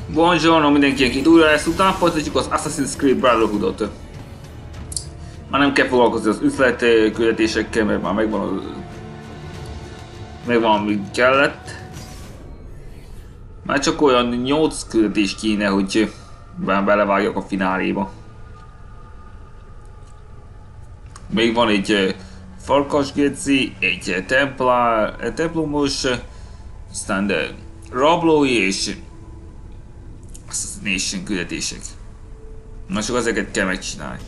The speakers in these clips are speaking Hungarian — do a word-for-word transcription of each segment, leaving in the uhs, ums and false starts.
Buongiorno mindenkinek, itt újra lesz, utána folytatjuk az Assassin's Creed Brotherhoodot. Már nem kell foglalkozni az üzlet küldetésekkel, mert már megvan az... megvan, ami kellett. Már csak olyan nyolc küldetés kéne, hogy már belevágjak a fináléba. Még van egy farkasgeci, egy templár, egy templomos, aztán de rablói és Assassination küldetések. Na csak ezeket kell megcsinálni.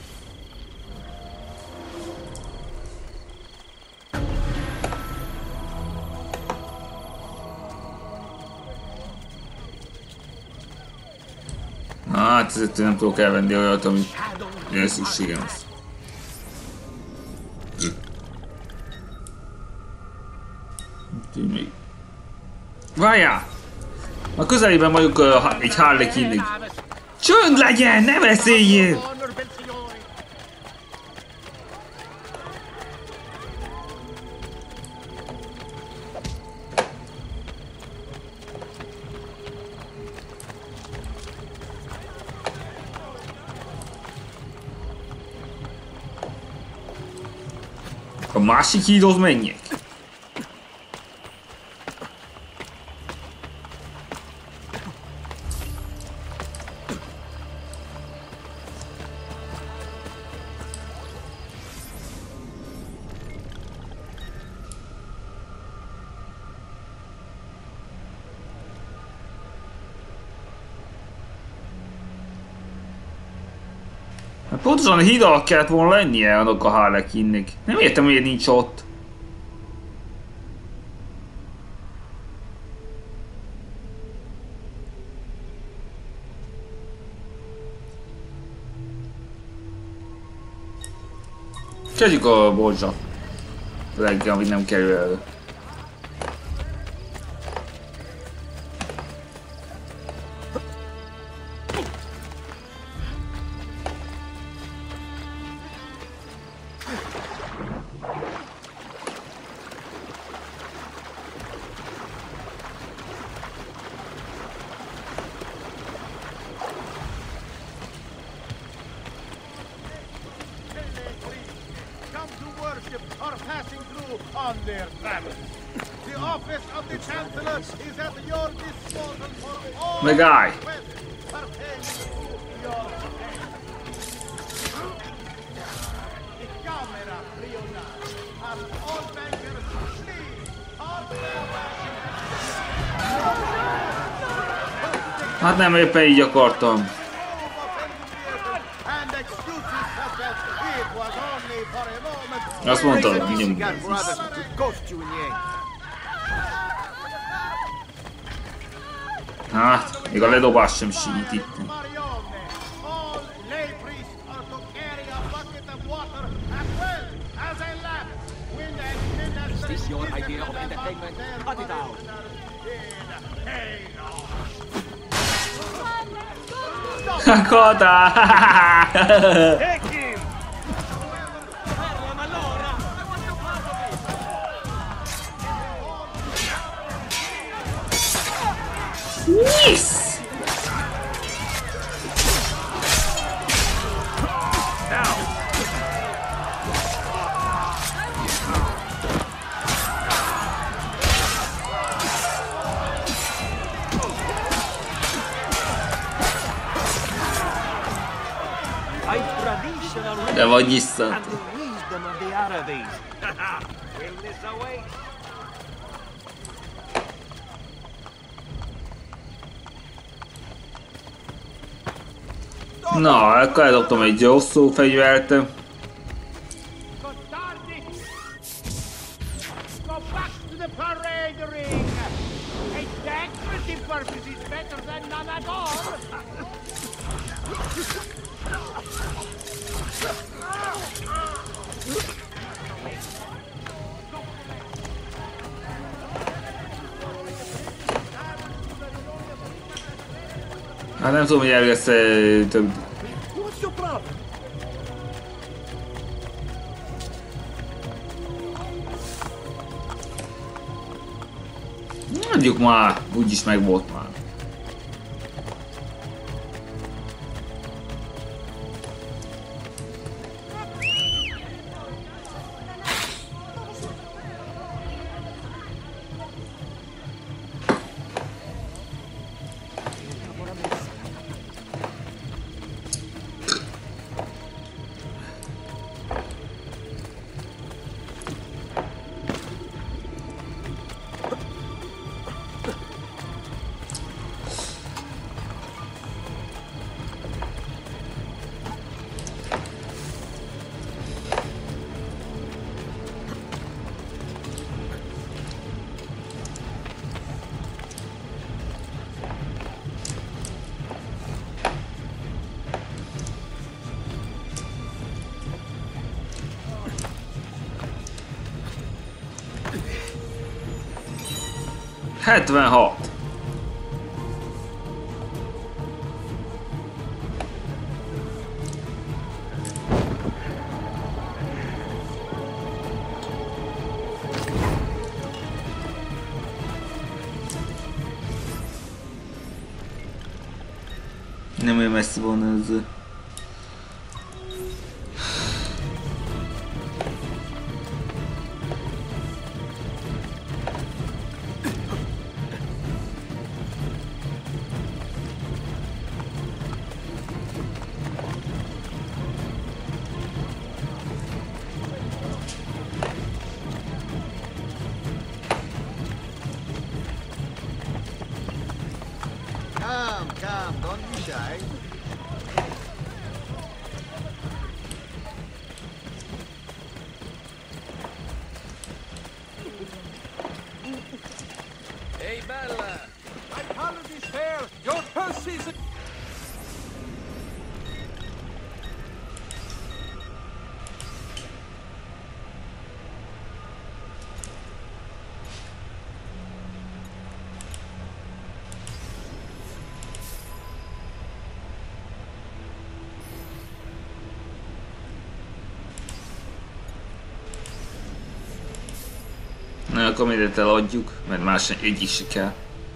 Na hát ezért nem tudok elvenni olyat, ami ilyen szükségem lesz. Várjál! A közelében vagyunk uh, egy Harlequinnig. Csönd legyen, ne beszéljél! A másik hídhoz menjek. Pontosan a híd alatt kellett volna lennie annak a Harlequinnek. Nem értem, miért nincs ott. Kezdjük a bolzsa. Reggel, amit nem kerül elő. Megállj! Hát nem éppen így akartam. Azt mondtad, hogy nyomjuk. Hát, még a ledobás sem segít itt. Coda! Yes! De vagy nyisszant. Na, akkor eldobtam egy hosszú fegyvert. Hát nem tudom, hogy el lesz több. Mondjuk már, úgyis meg volt már. hetvenhat. Nem olyan messze van ez. Come, come, don't be shy. Hey, Bella! My apologies, fair. Your purse is... Na, akkor mindent eladjuk, mert más egy is kell.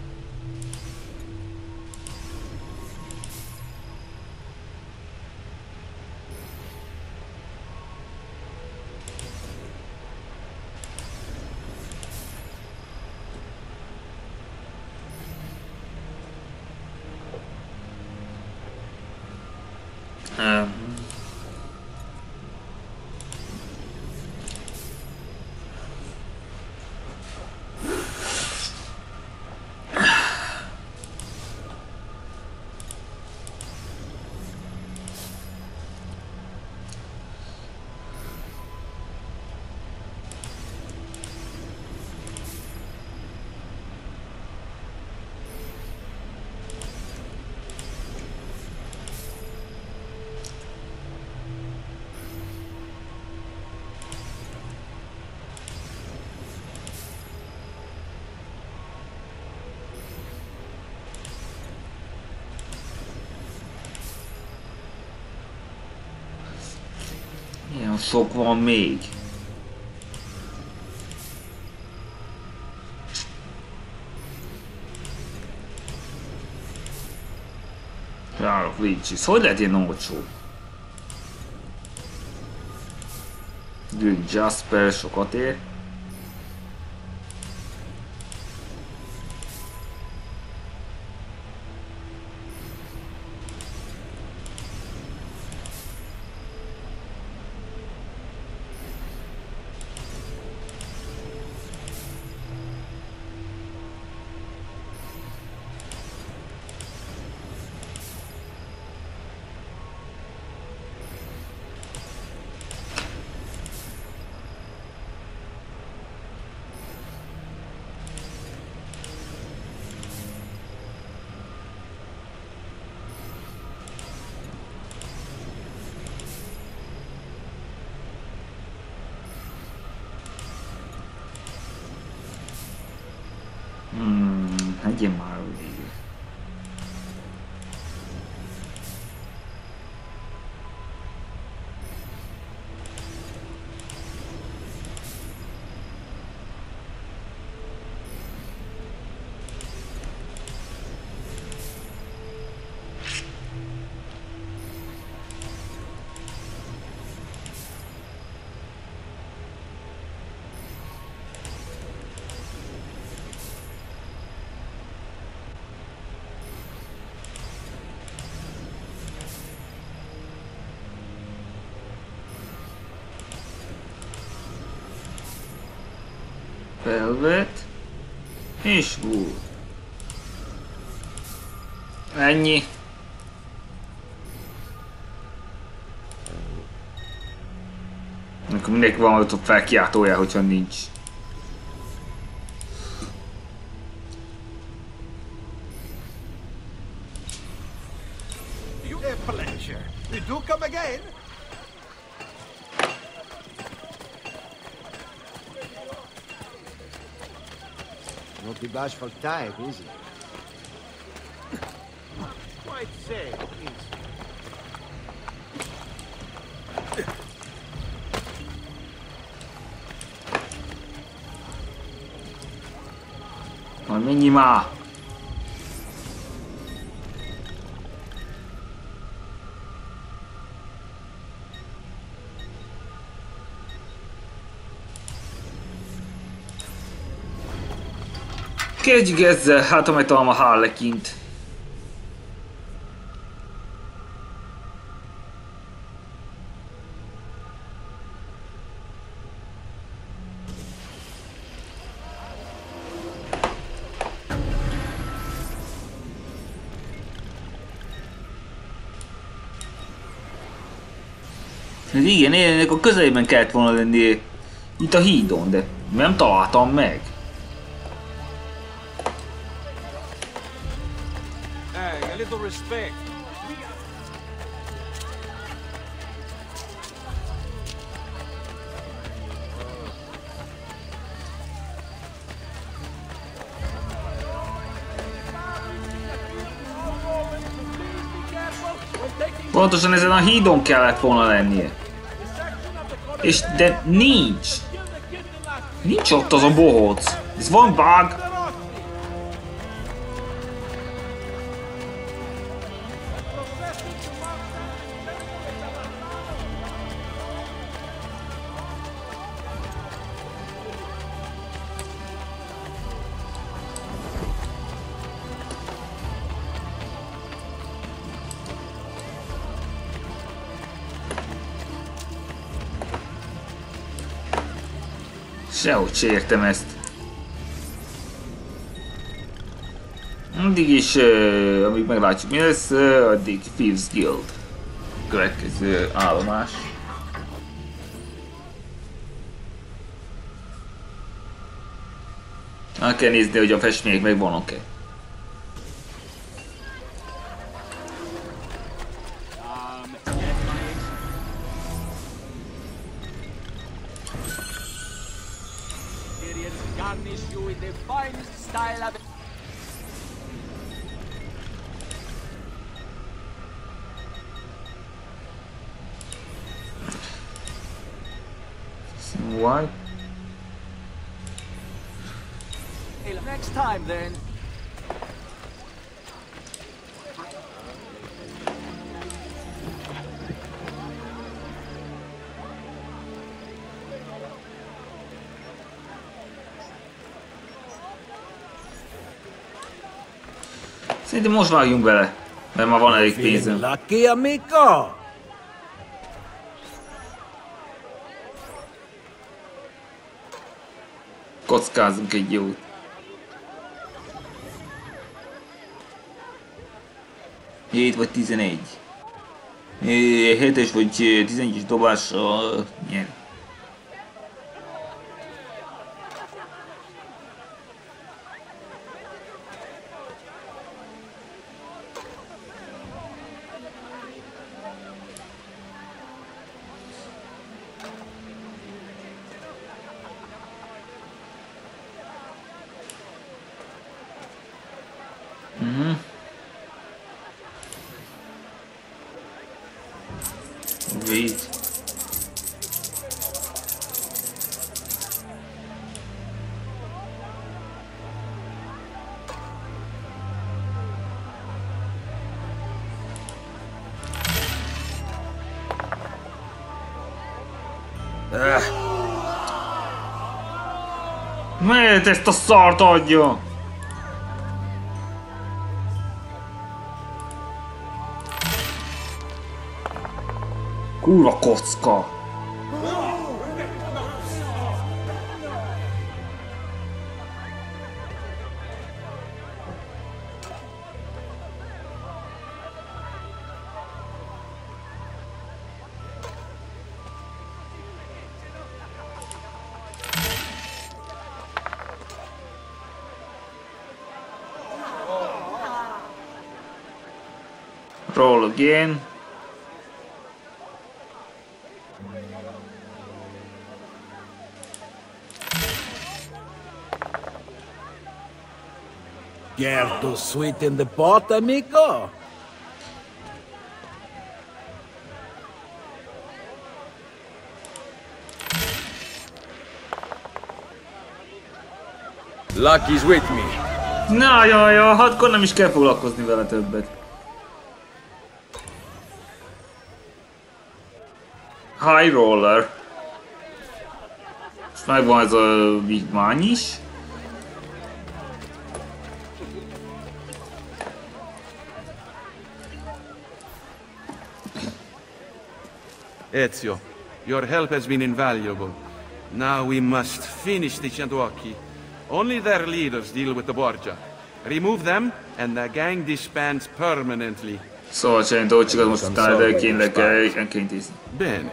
Um. Ilyen sok van még. Járok Vicis, hogy lehet ilyen olcsó? Duke Jasper sokat ér. Hmm, hagyjam már végül. Velvet és Wool. Ennyi. Akkor mindenki van ott felkiáltója, hogyha nincs. A pleasure. You do come again? the bashful type, is he? Quite safe, is he? Majd menjünk már! Kezdjük ezzel, hát ha megtalálom a Harlekint. Ez igen, ennek a közelében kellett volna lenni itt a hídon, de nem találtam meg. Hey, a little respect. Pontosan ezen a hídon kellett volna lennie. És de nincs. Nincs ott az a bohóc. Ez van bug. Sehogy se értem ezt. Addig is, uh, amíg meglátjuk mi lesz, uh, addig Thieves Guild. Következő állomás. El kell nézni, hogy a festmények megvannak-e. What? Next time, then. Szerintem most vágjunk bele, mert már van elég pénzem. Lucky, amigo. Kockázunk egy jót. hét vagy tizenegy. hétes vagy tizenegyes dobással nyer. Mhm. Wait. Ah. Miért ezt a szart adja? Kurva kocka! Roll again. Care to sweeten the pot, amigo? Luck is with me. Na jaj, jaj, hát akkor nem is kell foglalkozni vele többet. High Roller. És megvan ez a vívmány is. Ezio, your help has been invaluable. Now we must finish the Chantuaki. Only their leaders deal with the Borgia. Remove them, and the gang disbands permanently. Szóval szerint dolcsikat most utána elkénleg kell intézni. Bene.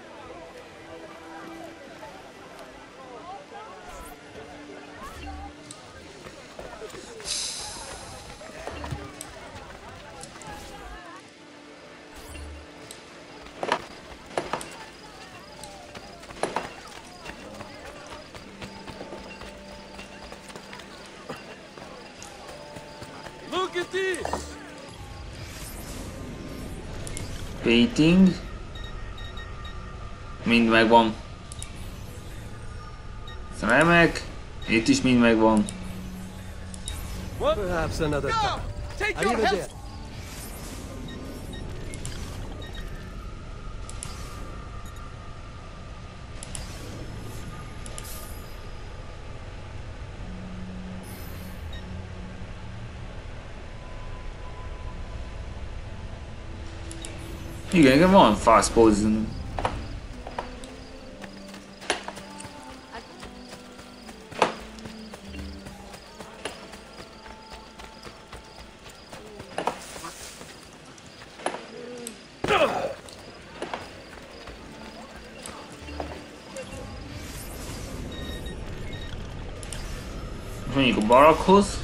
Look at this! Painting. Mind megvan. Remek. Itt is mind megvan. What? Perhaps another Go! time. Take your Arrivederci. health! Igen, igen, van fast poison. Mondjuk a barakhoz.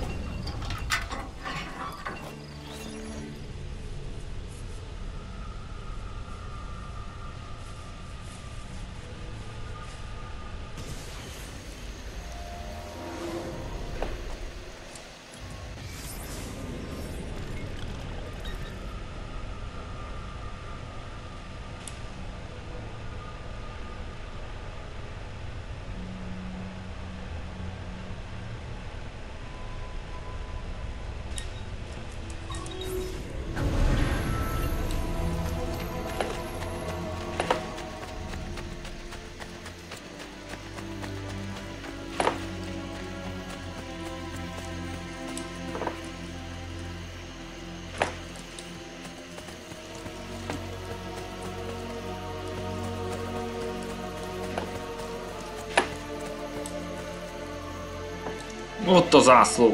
Ott a zászló.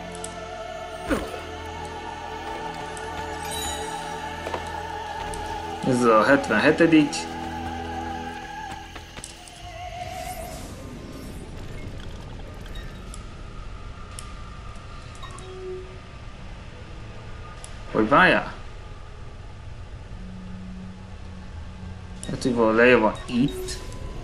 Ez a hetvenhetedik. Hogy várjál? Hát, hogy valahol lejjebb van itt.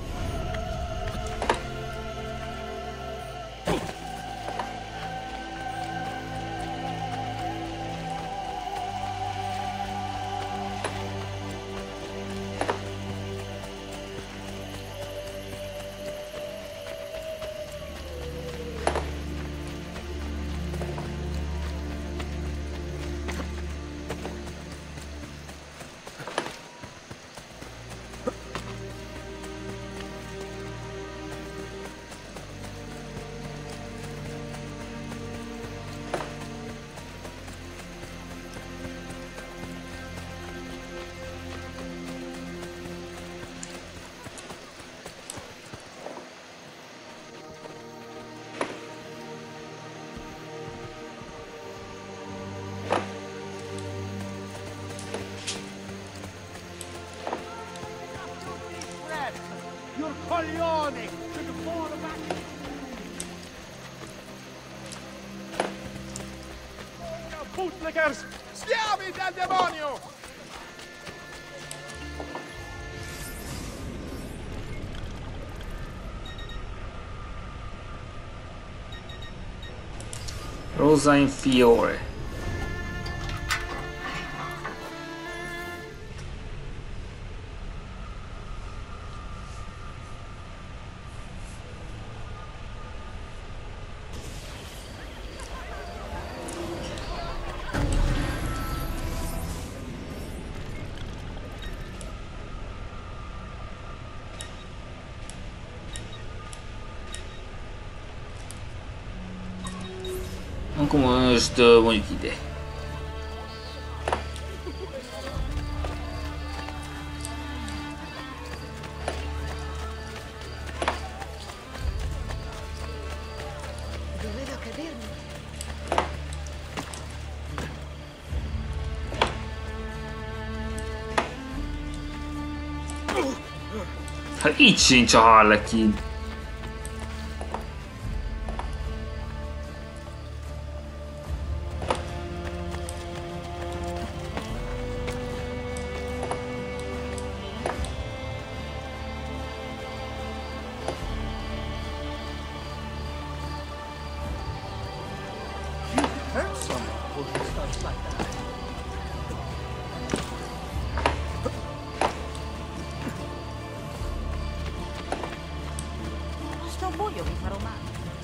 Your coglione! To the floor back! Bootleggers! Schiavi del demonio! Rosain Fiore. Akkor most mondjuk ide. Dovevo cadermi. Hát így sincs a Harlequin. Sto buio mi farò male.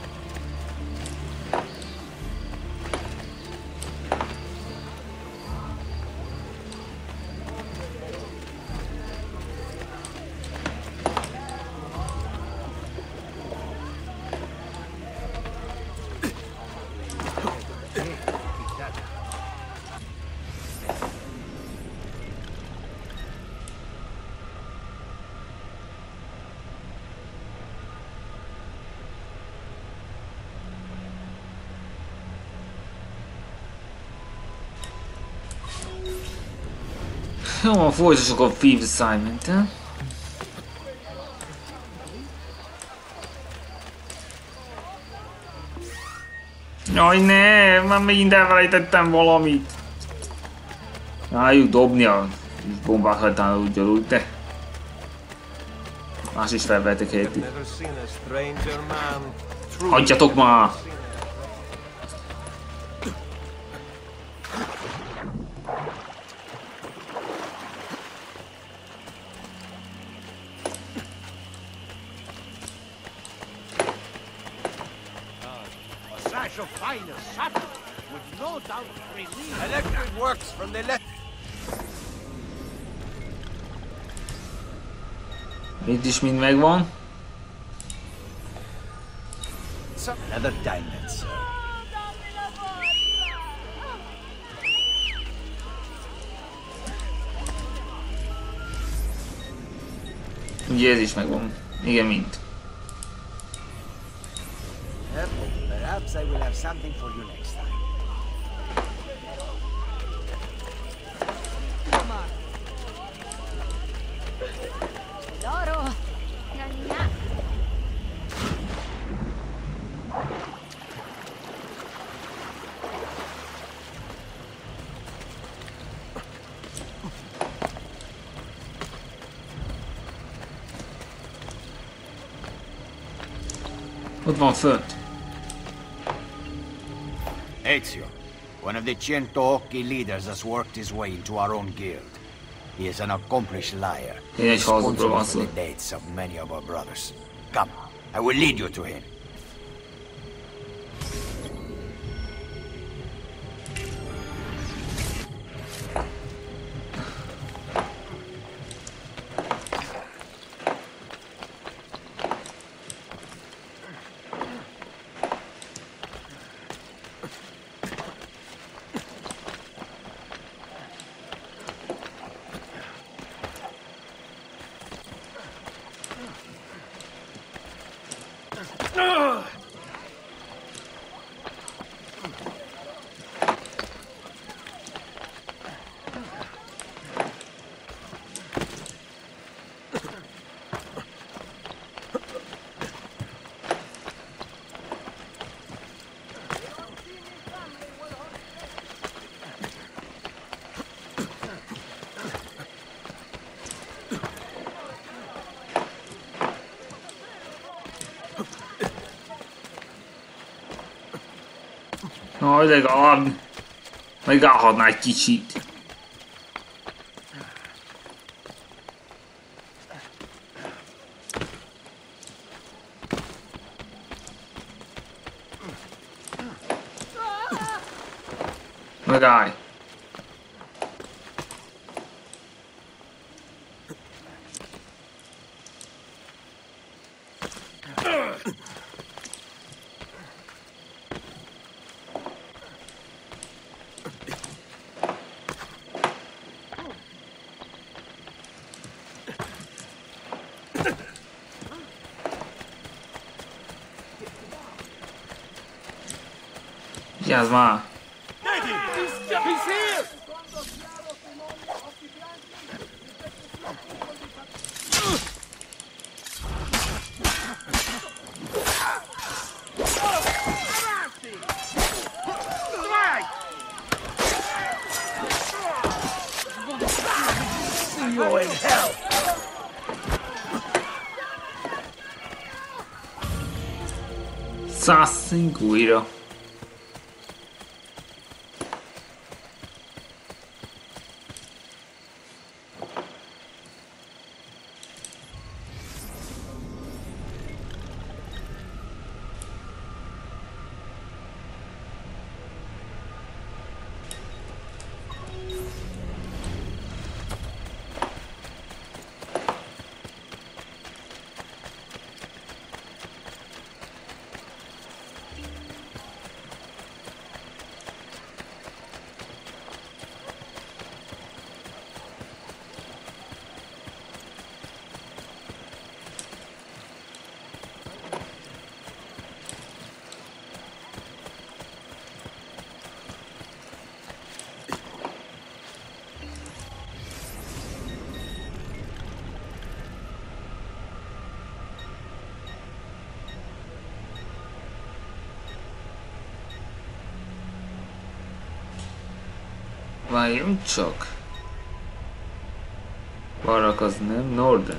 Jó, folytassuk a Thieves Assignment-en. Jaj ne, már megint elfelejtettem valamit. Rájuk dobni a bombát hajtán ugyanúgy, de más is felvettek helyetük. Hagyjatok már! Of finer satin would no doubt relieve. Electric works from the left. Itt is mind megvan. Another time then, sir. Ugye ez is megvan. Igen, mint. Perhaps I will have something for you next time. Loro! Gna. Ott van fönt. Ezio, one of the Cento Occhi leaders, has worked his way into our own guild. He is an accomplished liar, Én egy hazudról van responsible szó. for the deaths of many of our brothers. Come, I will lead you to him. Na, legalább megállhatná egy kicsit. Megállj! Vigyázz már! Szászink újra. Várjunk csak. Barak az nem, Norden.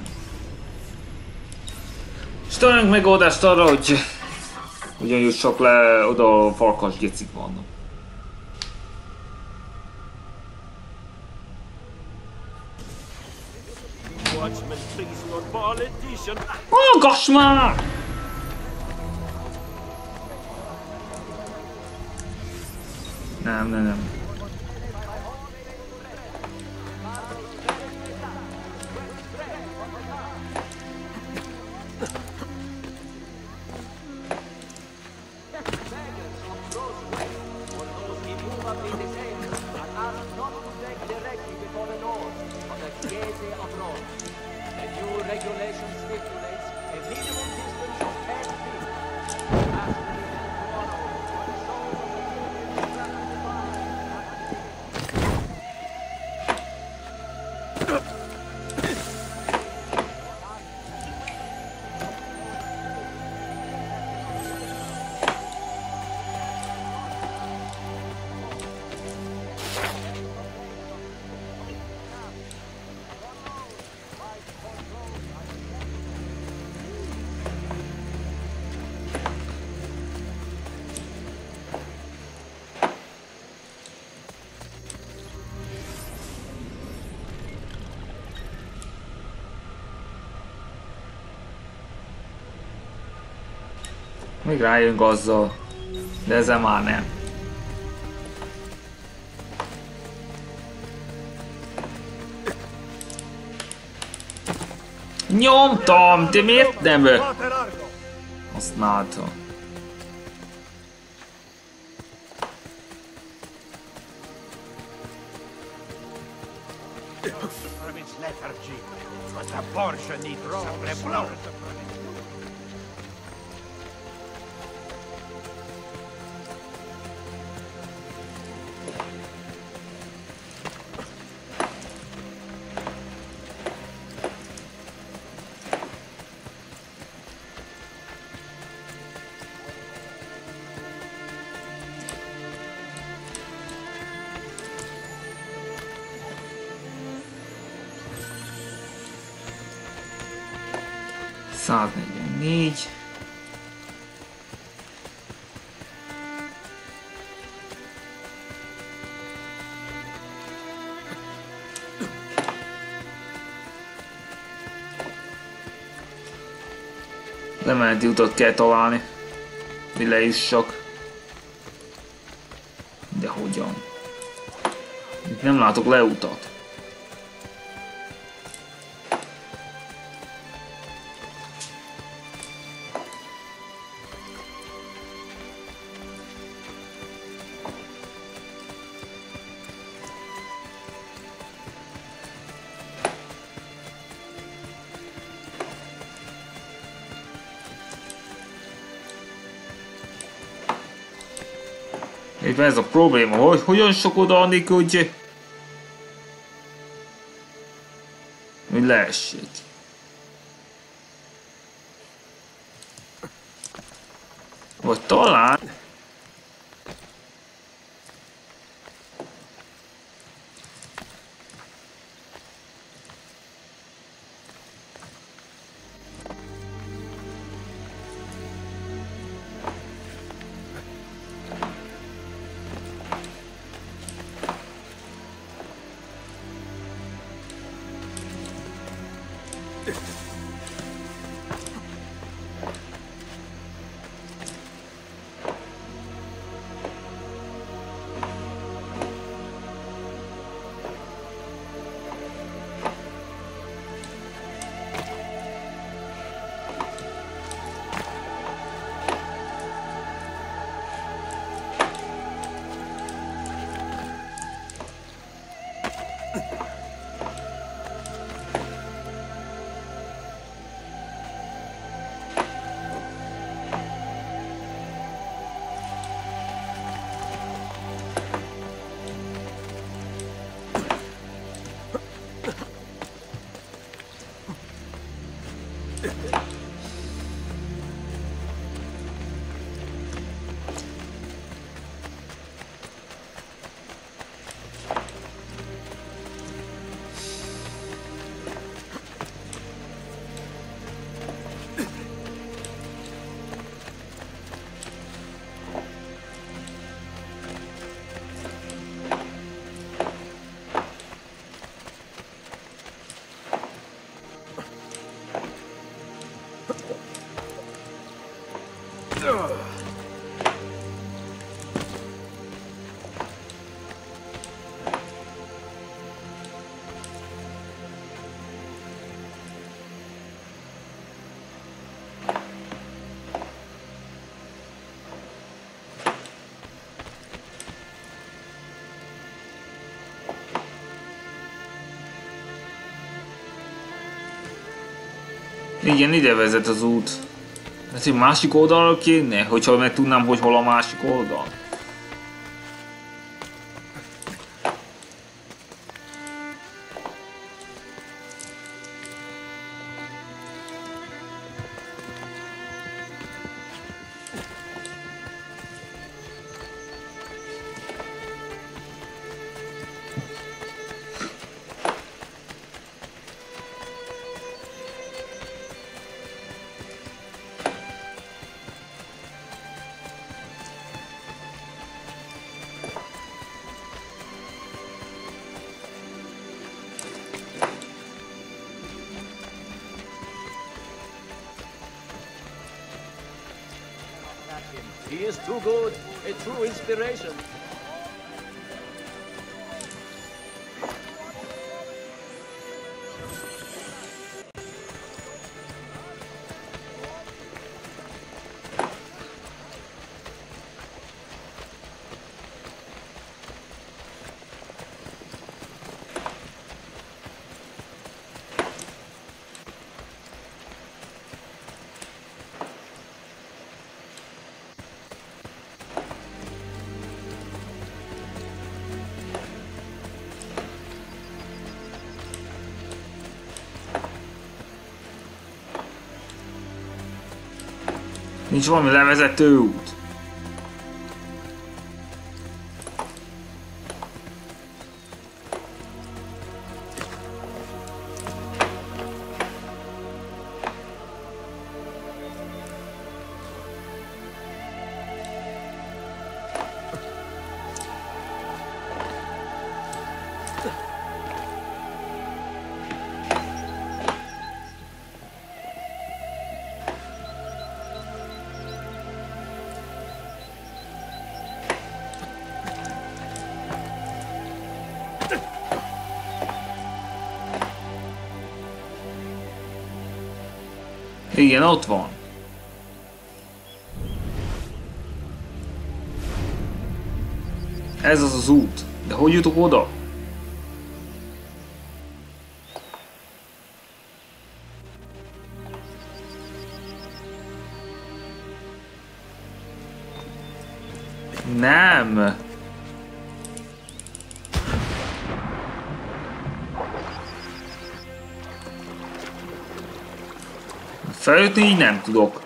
És találjunk megoldást arra, hogy ugyan jussak le, oda farkas gecik vannak. Hallgass már! Nem, nem, nem. Még rájönk azzal, de ezzel már nem. Nyomtam, de miért nem használtam? száznegyvennégy. Lemeneti utat kell találni, hogy lejussak. De hogyan? Itt nem látok leutat. Éppen ez a probléma, hogy hogyan sok oda annélkül, hogy... hogy leessék. Vagy talán... Igen, ide vezet az út. Ez egy másik oldalra kéne, hogyha meg tudnám, hogy hol a másik oldal. He is too good, a true inspiration. Nincs valami levezető út. Igen, ott van. Ez az az út. De hogy jutok oda? Nem. Feljutni így nem tudok.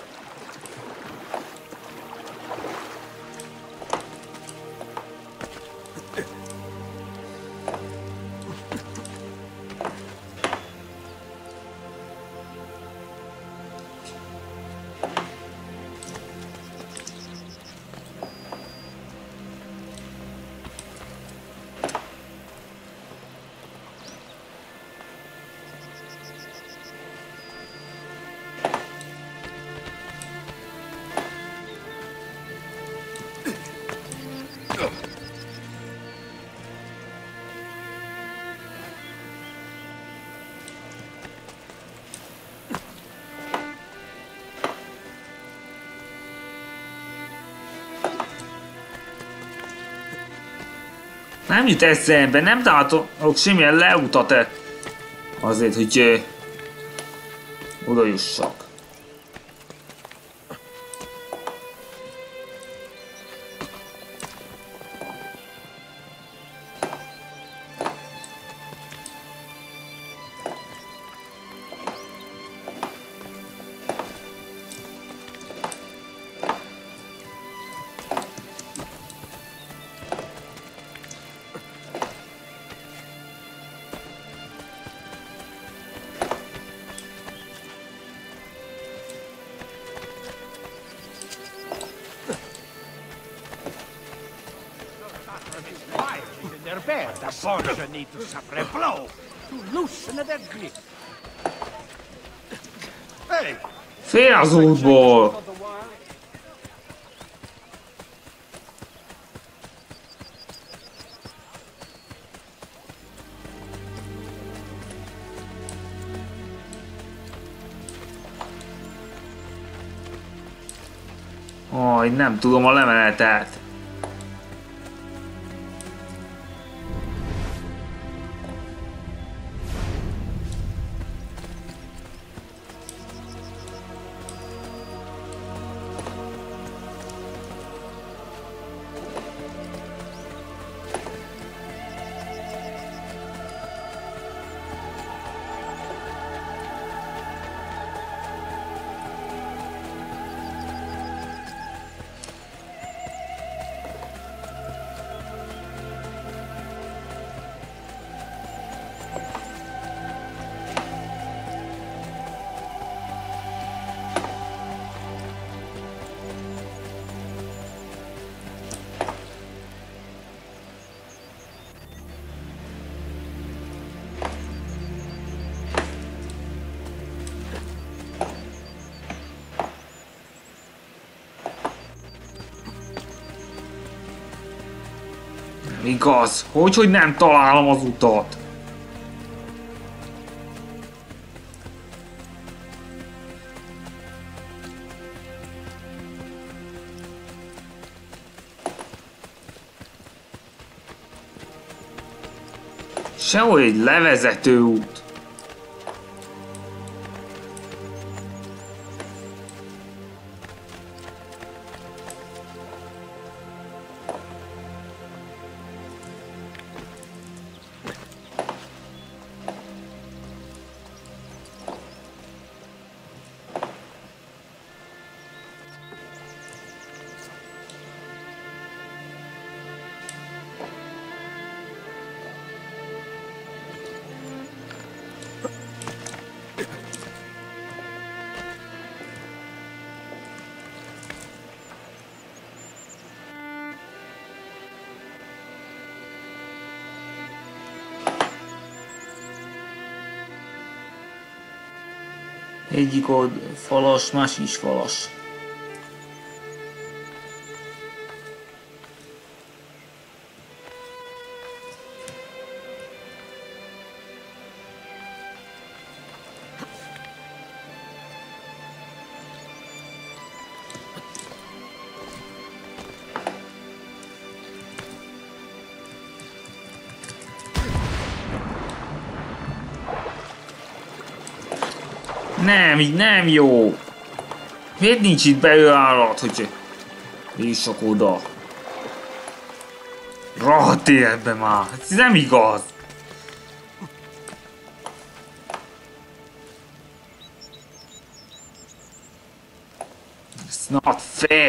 Nem jut eszembe, nem találok semmilyen leutat-e azért, hogy uh, oda jussak. The Borgia need to suffer a blow to loosen their grip. Hey! Fél az útból! Aj, nem tudom a lemeletet. Igaz, hogy, hogy nem találom az utat. Sehol egy levezető út. Egyik old falas, más is falas. Nem, így nem jó. Miért nincs itt beőállat, hogy bízsak oda? Rohadt életbe már. Ez nem igaz. It's not fair.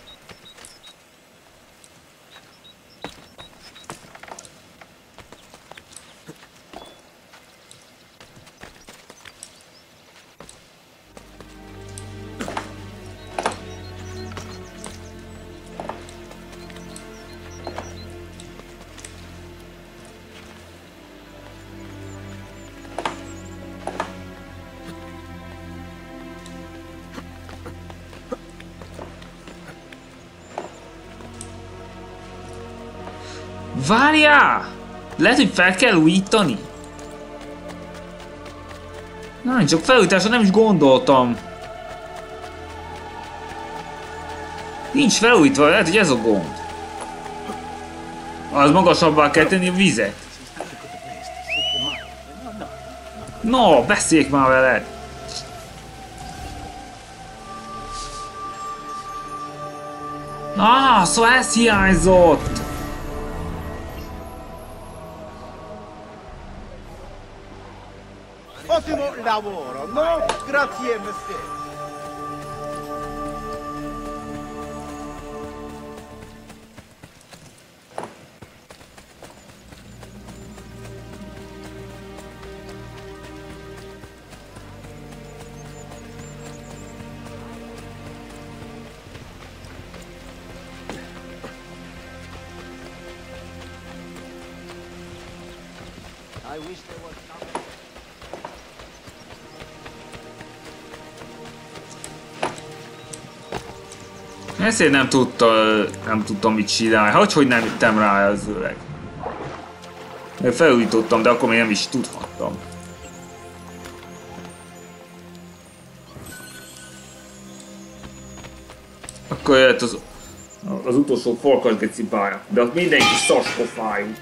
Várjál! Lehet, hogy fel kell újítani? Nem, csak felújításra nem is gondoltam. Nincs felújítva, lehet, hogy ez a gond. Az magasabbá kell tenni a vizet. No, beszéljek már veled! Ah, szóval ez hiányzott! Ottimo lavoro, no? Grazie, messer. I wish there was something. Ezért nem tudta, nem tudtam mit csinálni. Hogy, hogy nem jöttem rá az öreg. Felújítottam, de akkor még nem is tudhattam. Akkor jött az, az utolsó farkasgeci pálya, de ott mindenki szaskofájú.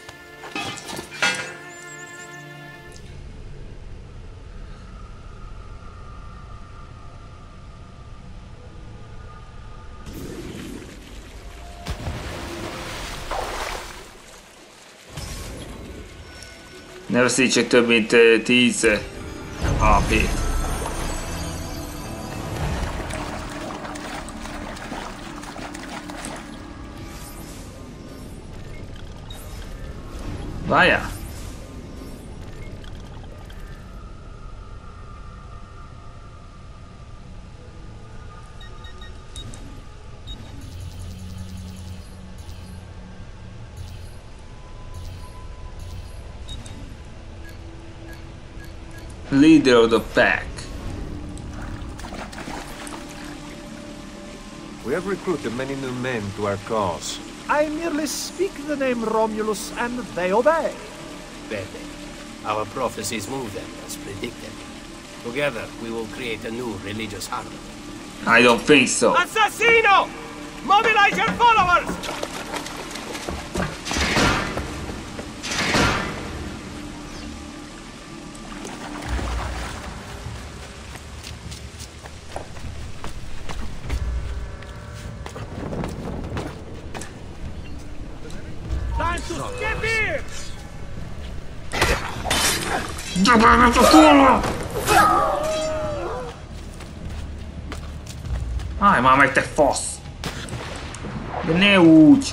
Ne veszítsek több mint tíz há pét. Várjál! Leader of the pack. We have recruited many new men to our cause. I merely speak the name Romulus and they obey. Bene. Our prophecies move them as predicted. Together we will create a new religious harmony. I don't think so. Assassino! Mobilize your followers! Time to step in! Dobálnak a kolla! Állj már meg, te fasz! De ne úgy!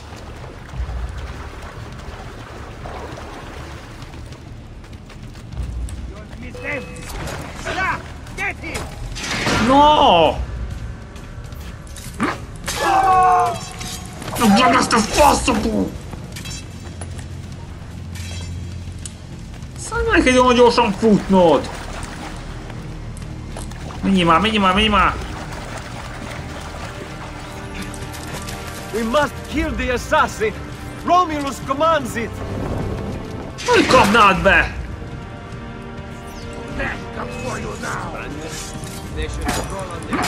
No! Dobd ezt a faszapó! Szállj meg egy olyan gyorsan futnod! Menjél már, menjél már, menjél már! We must kill the assassin! Romulus commands it! Hogy kapnád be? They should crawl on their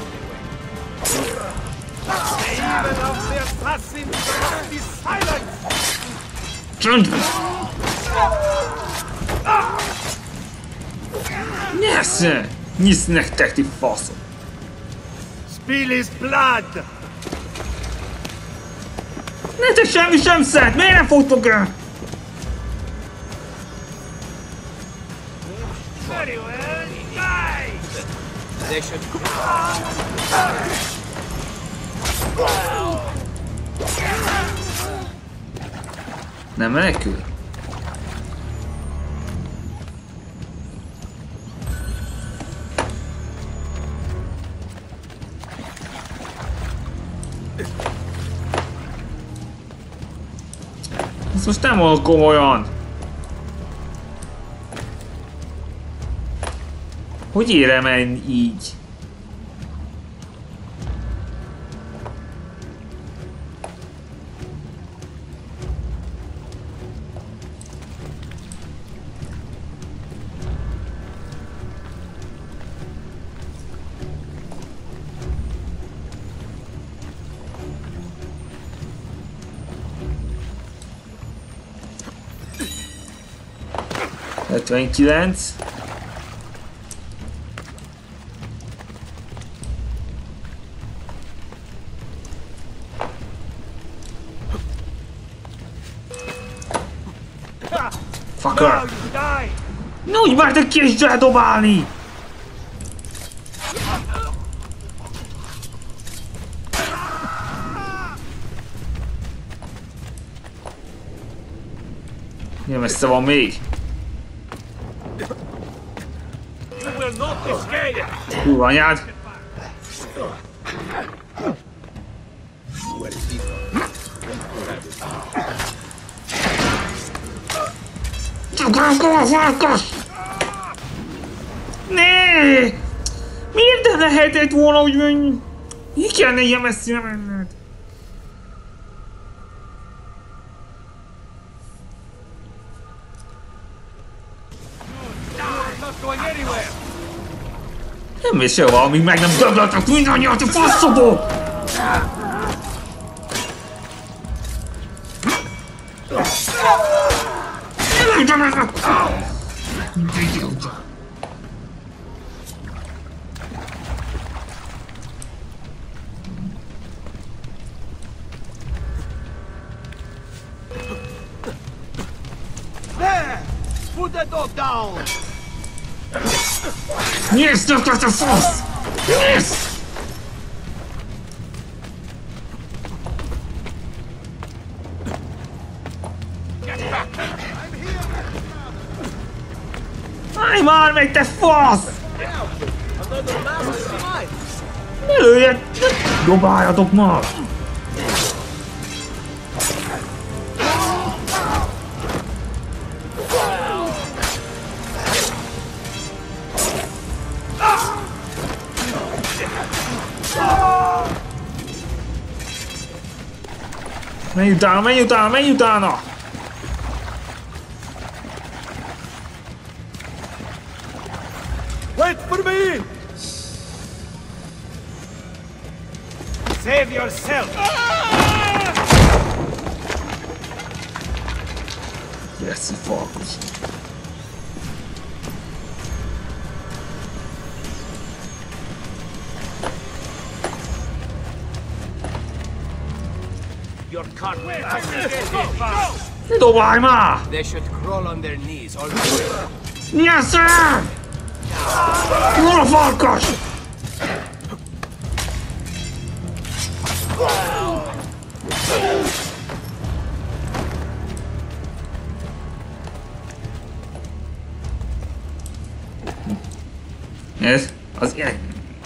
The evil of the assassin must be silenced! Csöndbe! Nesze! Nyisz nektek, ti faszom! Spill his blood! Nektek semmi sem szent! Miért nem fogtok el? Very well, die! They should... Nem menekül? Ezt most nem mondom komolyan. Hogy érem el így? hetvenkilenc. Fucker! No, úgy már te kezdj el dobálni! Milyen messze van még? Kurva anyád! Né! Miért de lehetett volna, hogy menj? Mi kellene ilyen messzire menned? Nem mész sehova, amíg meg nem döglöttek mindannyiat a faszobok! There! Put the dog down! Yes, look at the force! Yes! Állj már meg, te fasz! Ne lőjed! Dobáljatok már! Menj utána, menj utána, menj utána! Wait for me! Save yourself! Yes, farkas. Your cart will Ne dobálj már! They should crawl on their knees all the way. Yes, sir! Hol a farkas? Ez? Az ilyen...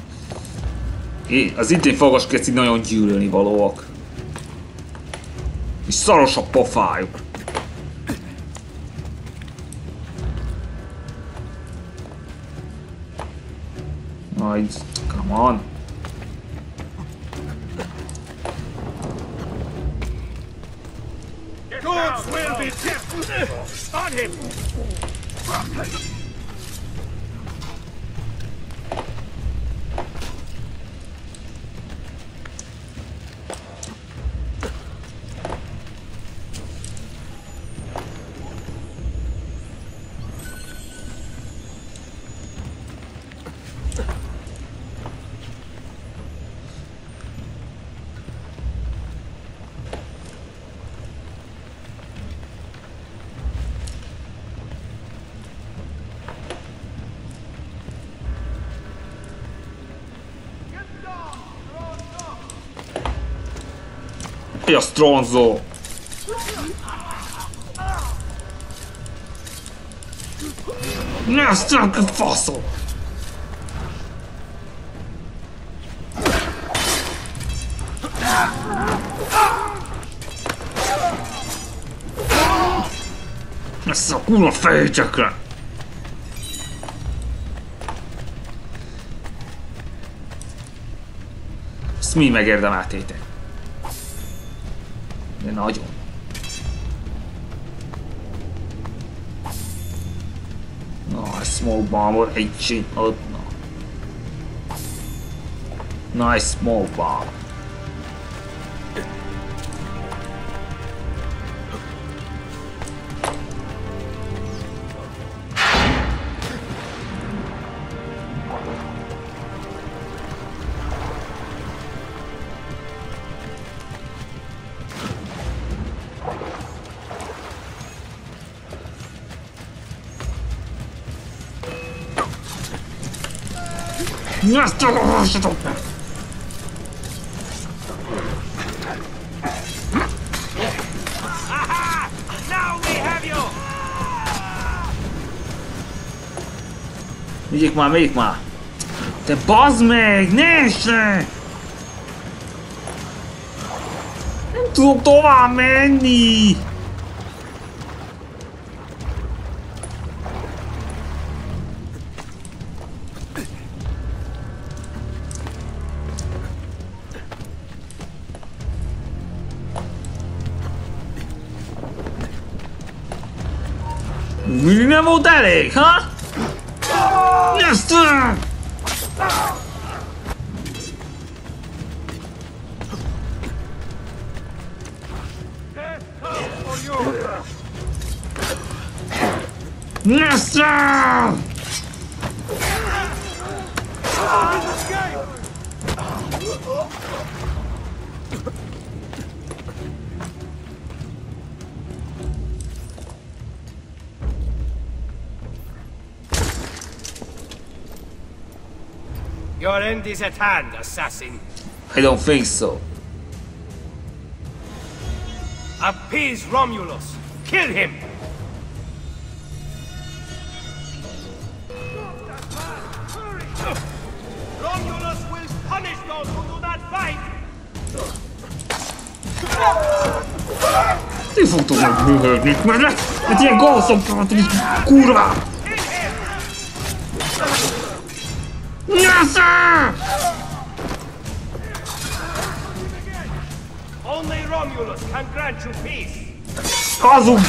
É, az idén fogaskeci nagyon gyűlölni valóak. És szaros a pofájuk. Majd, come on. Gods will be temple on him! Mi a stronzó? Ne a stronzó faszom! Ezt a kurva fejcsakra! Ezt mi megérdemeltétek? De nagyon. Nice smoke bomb, egy csin, ott na. Nice smoke bomb. Yes, Aha! Now we have you! Vigyék már, vigyék már! Te bazd meg! Nézd le! Nem tudok tovább menni! Mi nem volt elég, ha? Ezt! Ezt! Your end is at hand, assassin. I don't think so. Appease Romulus. Kill him! Romulus will punish those who do not fight! Ti fogtok meghőhögni, mert le... mert ilyen galszokat is kurva! Only Romulus can grant you peace! Hazug!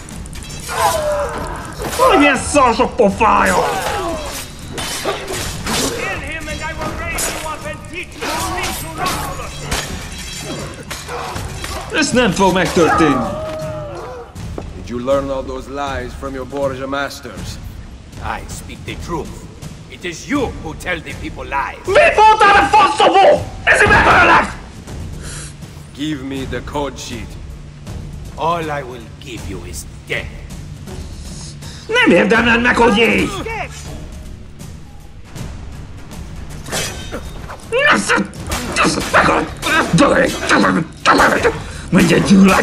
Hogy milyen szar sok pofája! Kill him and I will raise you up and teach you to speak to Romulus! Ez nem fog megtörténni! Did you learn all those lies from your Borgia masters? I speak the truth. It is you who tell the people lies. Mit mondtál a faszomó? Ez így megölelek! Give me the code sheet. All I will give you is death. Nem érdemled meg, hogy így! Mindjárt gyűlök!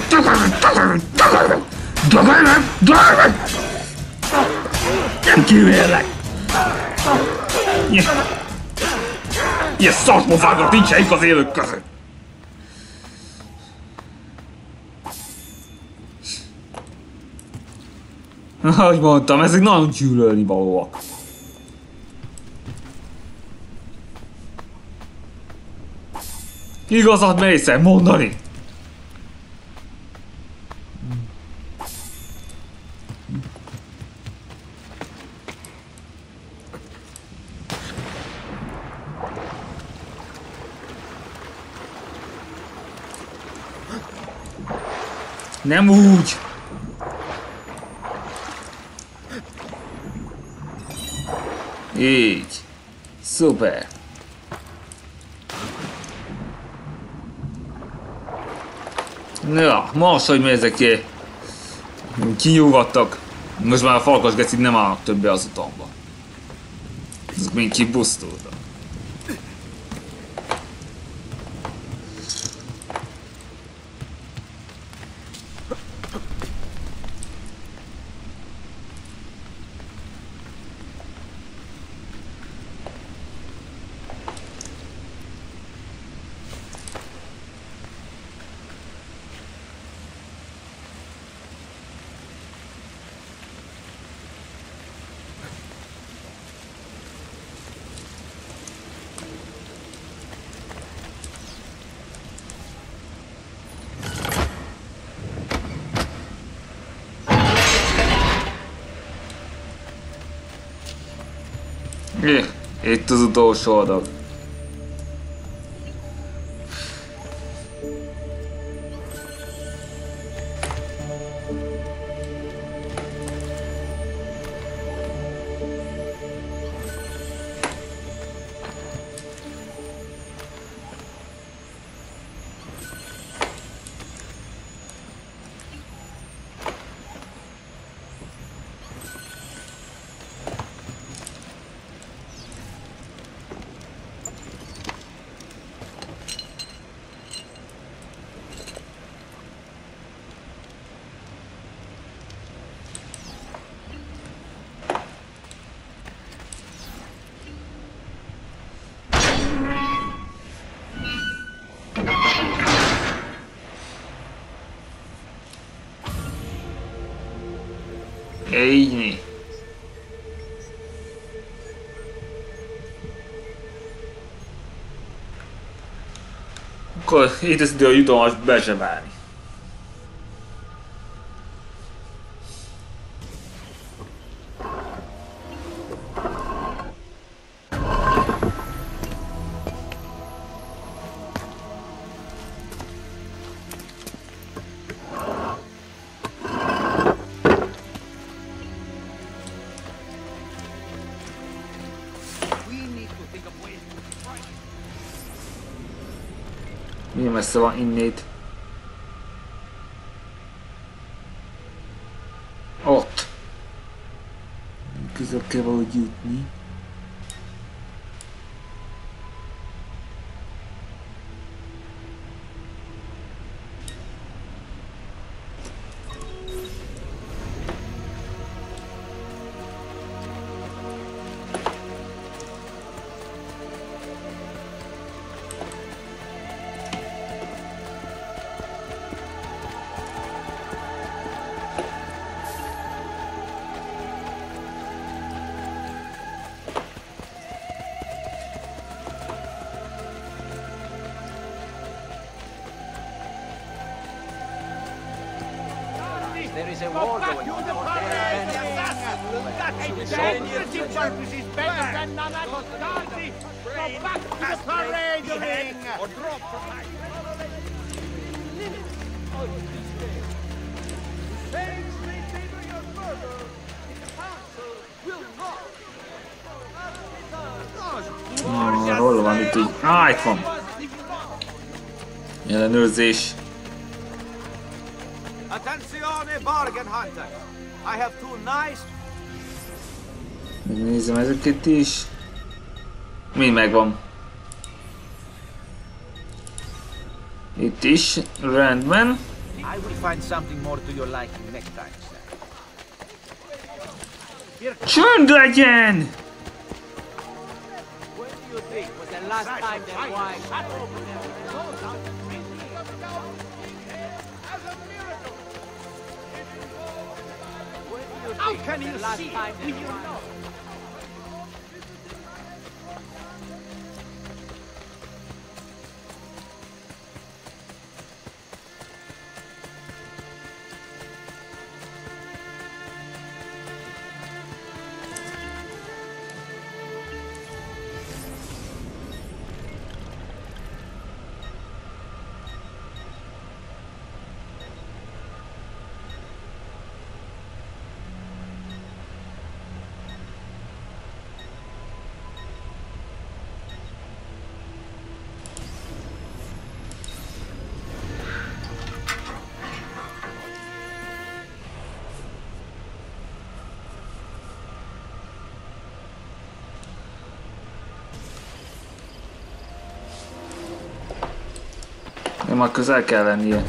Nem kívérlek! Ilyen szartmofágnak nincs helyük az élők között! Ahogy mondtam, ezek nagyon gyűlölni valóak. Igazad mégszer mondani! Nem úgy! Így. Szuper. Ja, most, hogy mi ezek kinyugodtak. Most már a farkas gecik nem állnak többé az utamba. Ezek mind kibusztultak. Itt az utolsó adag. Így. Akkor itt az idő a jutalmat bezsebálni. Milyen messze van innét? Ott! Közel kell valahogy jutni. There is a war going on over there. Purpose is better than none of us. Go back to the parade ring! Or drop from my... Ah, hol van itt így? Á, itt van! Ellenőrzés. Attenzione, bargain hunter! I have two nice... Megnézem ezeket is. Mi megvan? Itt is, rendben. I will find something more to your liking next time, sir. Csönd legyen! When do you think was the last time their wives had opened their How can you see? Do you know? Már közel kell lennie.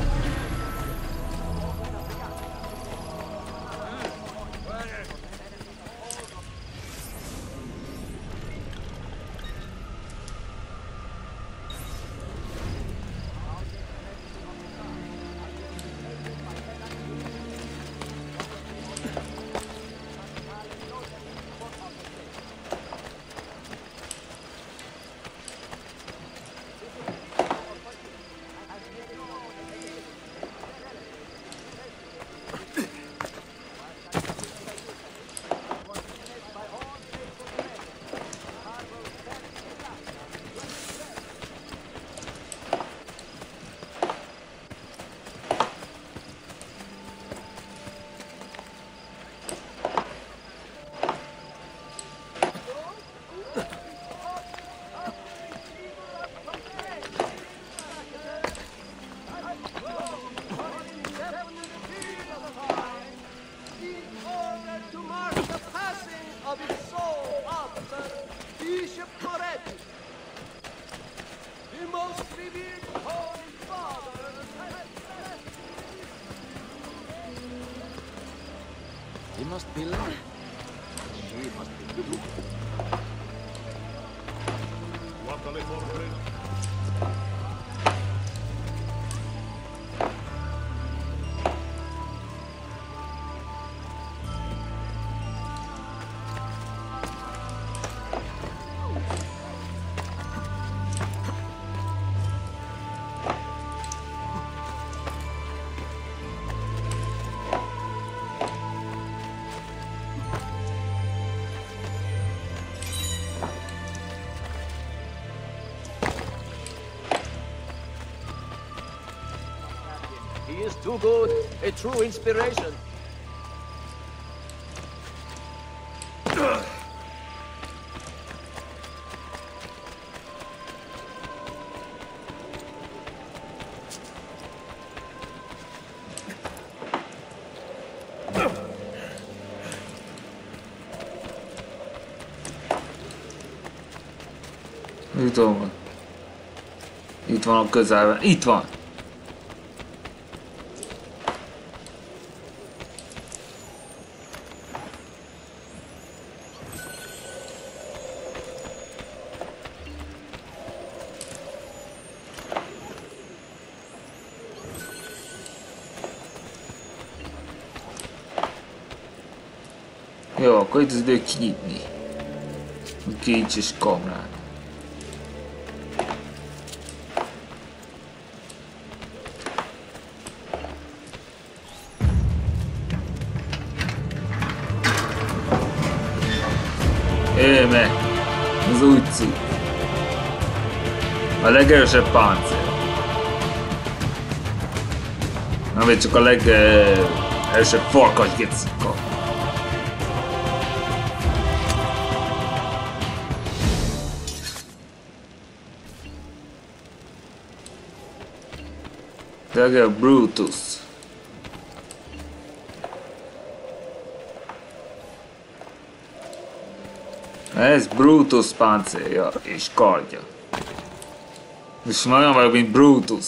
He must be late. She must be good looking. He is too good. A true inspiration. Itt van. Itt van a közelben. Itt van. Jó, akkor itt az idő kinyitni. A kincses kamrát. Éme, az új cikk. A legerősebb páncél. Nem vagy csak a legerősebb farkas gecika. Dagger Brutus. Ez Brutus páncélja és kardja. És olyan vagyok, mint Brutus.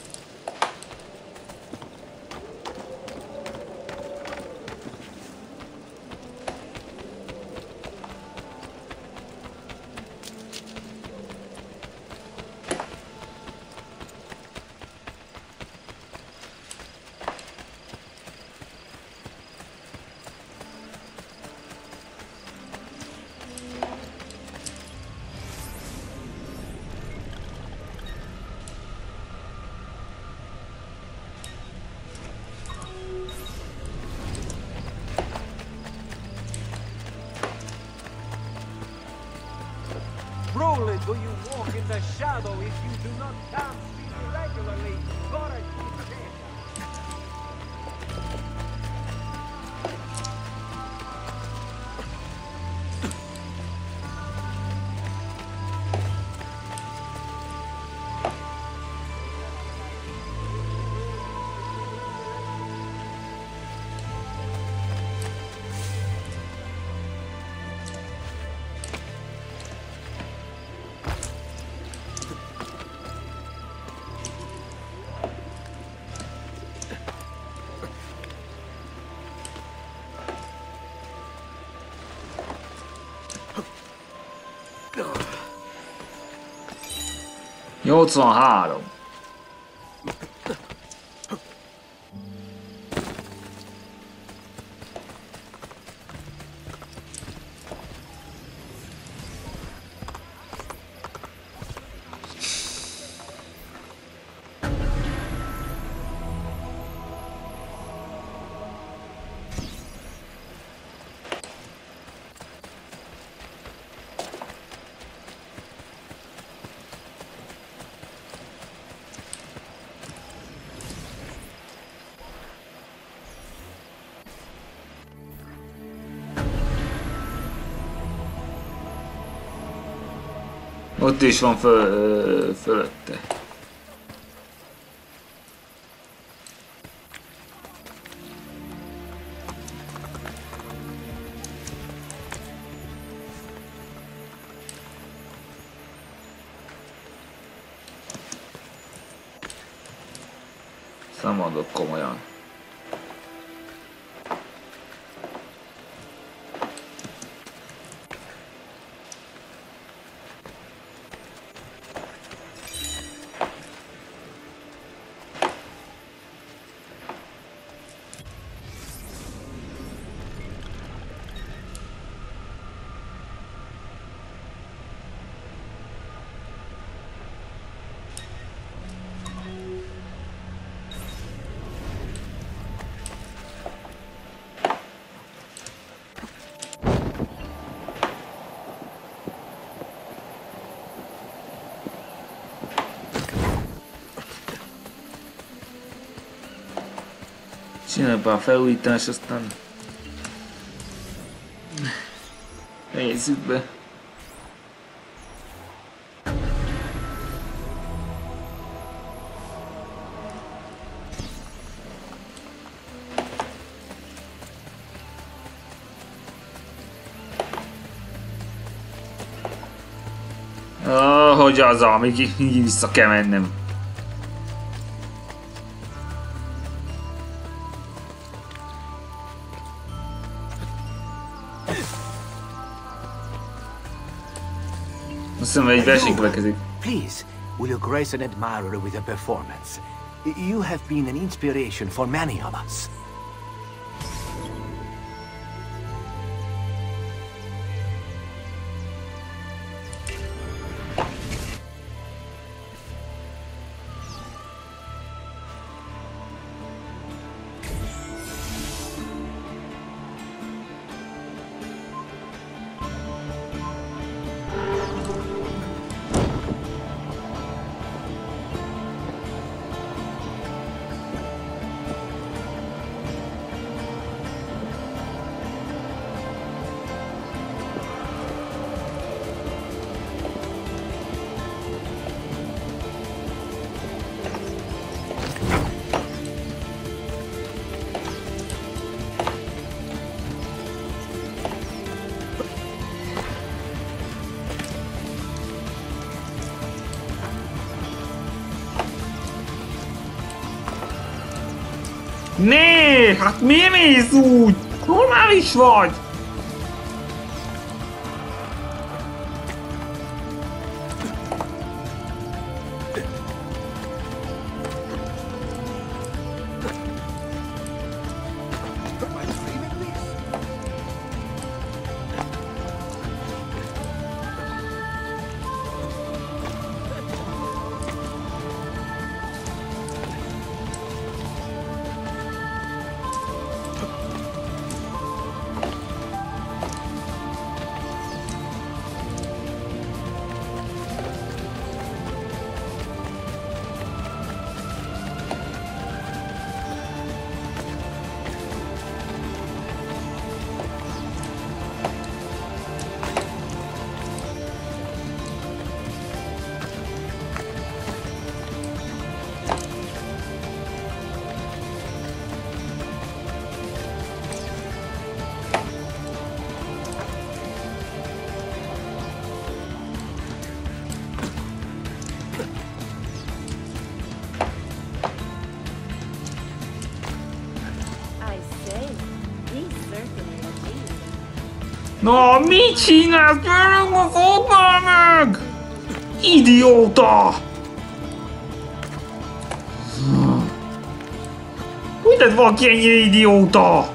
Truly do you walk in the shadow if you do not come regularly. Gotta keep it. nyolcvanhárom. Ott is van föl, fölötte. Nem mondok komolyan. Jön be a felújítás, aztán nézzük be. Oh, hogy az, amíg vissza kell mennem. Azt hiszem, egy versing következik. Please, will you grace an admirer with a performance? You have been an inspiration for many of us. Né, hát miért mész úgy? Normális vagy? Na, mit csinálsz? Gyerünk a fotbal meg! Idióta! Hogy lett valaki ennyire idióta?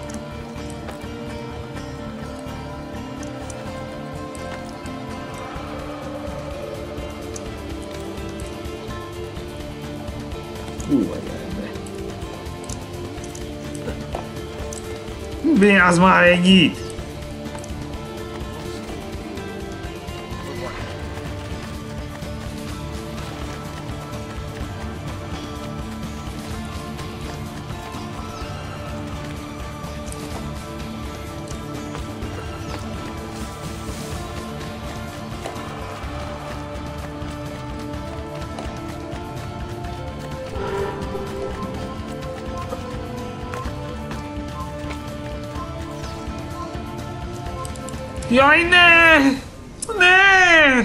Bénázz már ennyit! Jaj, ne! Ne!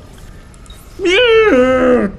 Miért?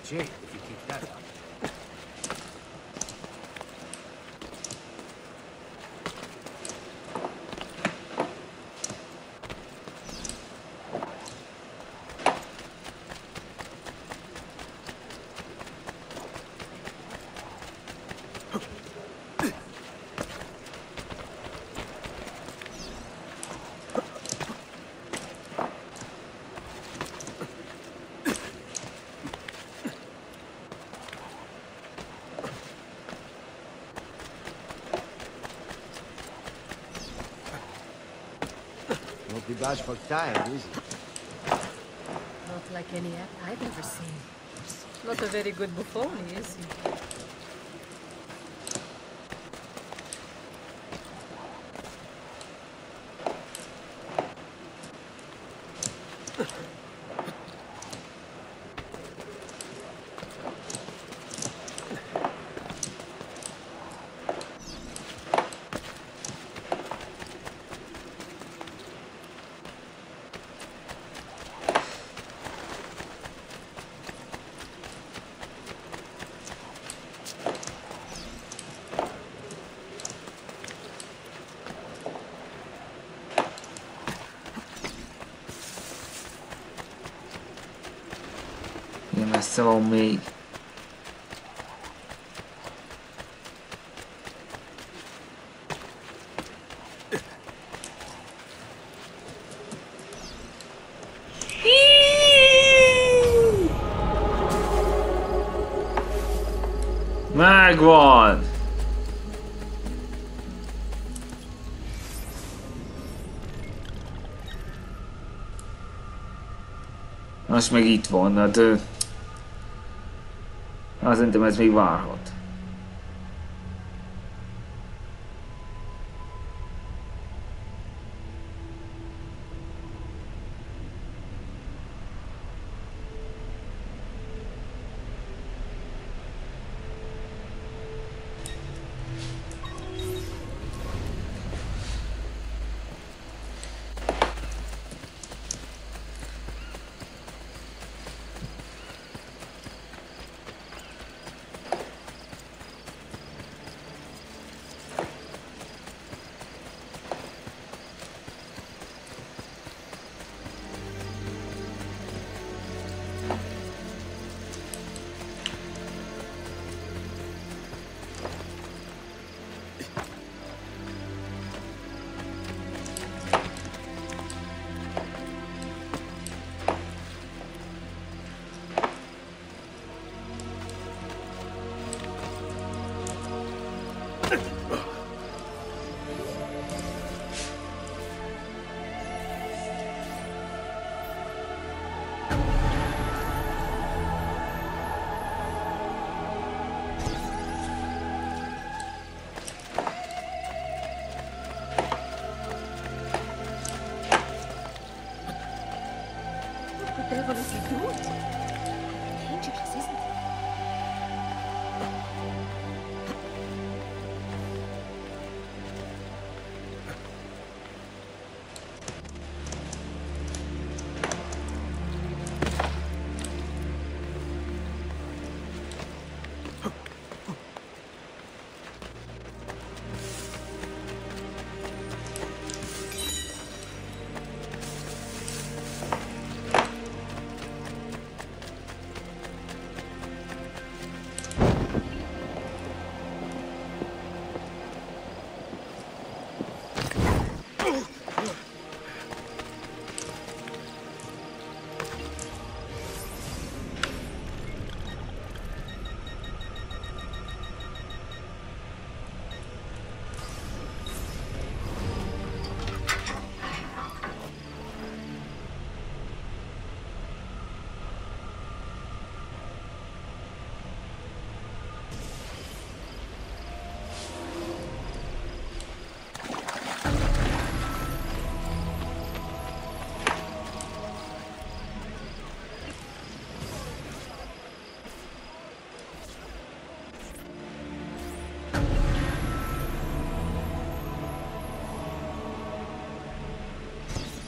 Jade, if you keep that up. Won't be bashful tired, is he? Not like any act I've ever seen. Not a very good buffoni, is he? Ilyen messze van még. Megvan! Most meg itt van, hát... Azt szerintem ez még várhat. What is he doing? Dangerous, isn't it?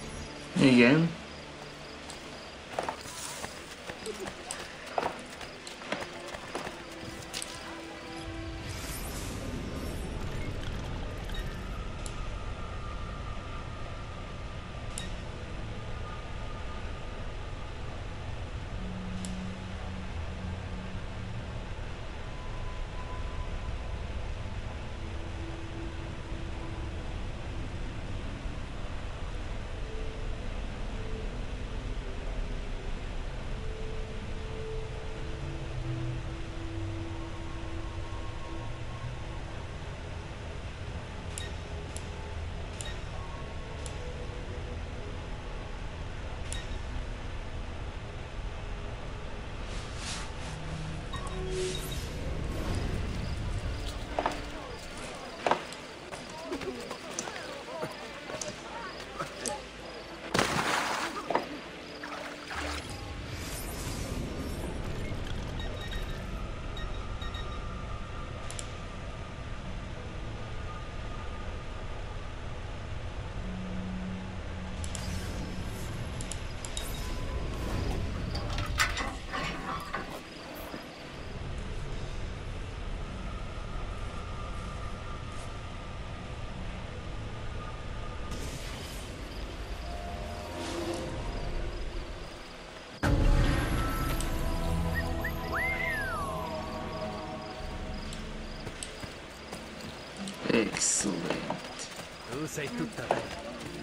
Igen. Excellent. Tu sei tutta bella.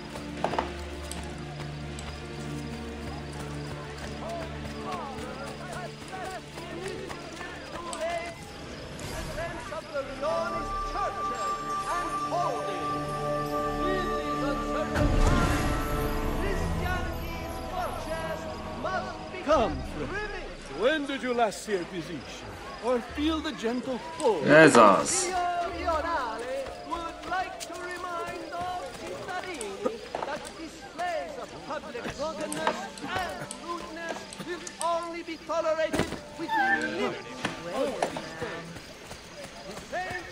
Come, friend. When did you last see a physician? Or feel the gentle pull? Ez az. would like to remind all cittadini that displays of public drunkenness and rudeness will only be tolerated within limits of the state. The same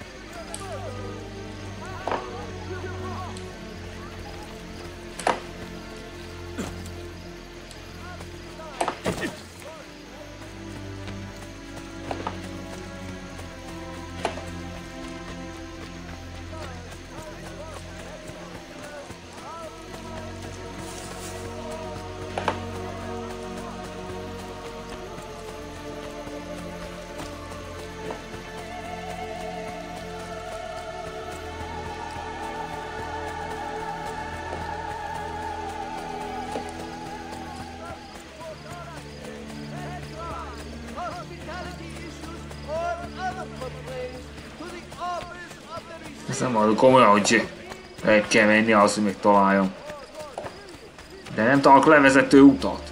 Ez nem olyan komolyan, hogy el kell menni ahhoz, hogy még találjon. De nem találok levezető utat.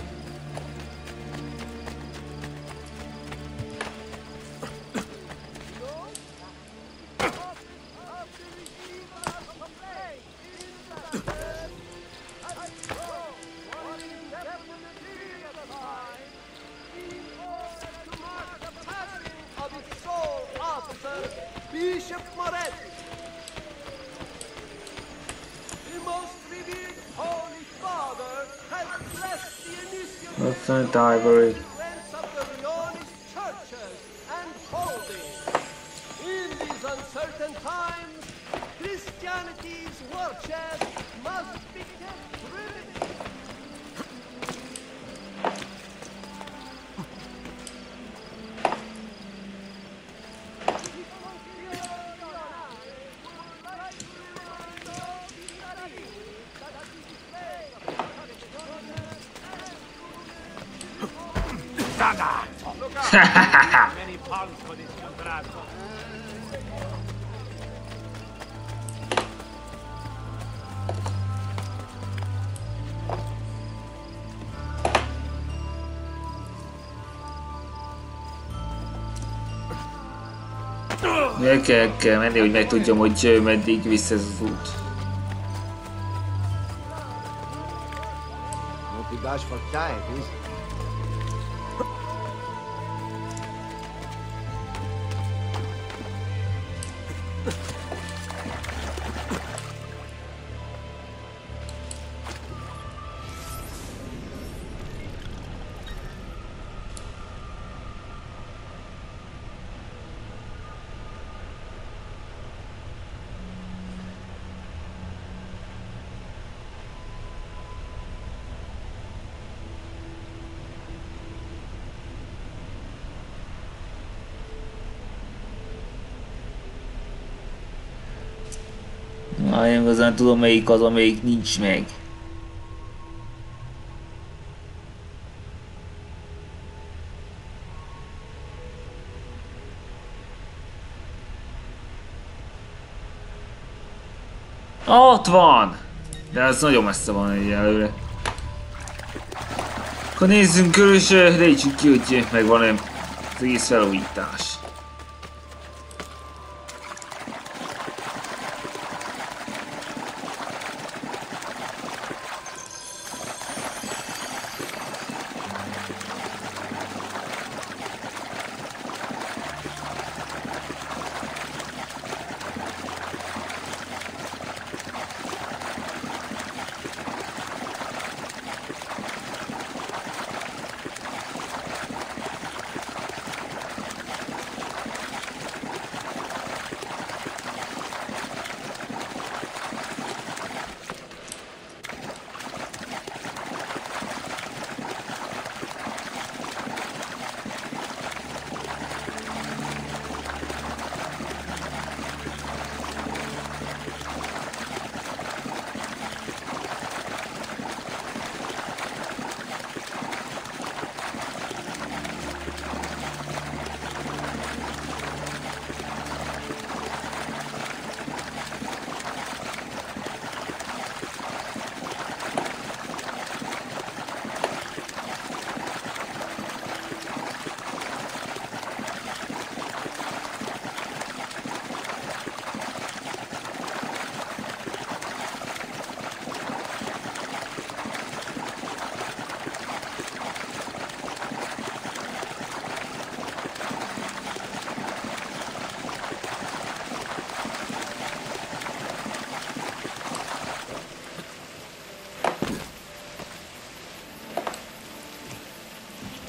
Bishop Moretti, the most revered Holy Father, has blessed the initiation Northern Ivory. of the Leonist churches and holdings. In these uncertain times, Christianity's war chest must be kept riveted. Many pounds for this contratto. El kell, kell menni, hogy megtudjam, hogy meddig visz ez az út. Won't be gosh for time, is it? Na, én igazán tudom, melyik az, amelyik nincs meg. Ott van! De ez nagyon messze van egyelőre. Akkor nézzünk körül, és rejtsük ki, hogy megvan-e az egész felújítás.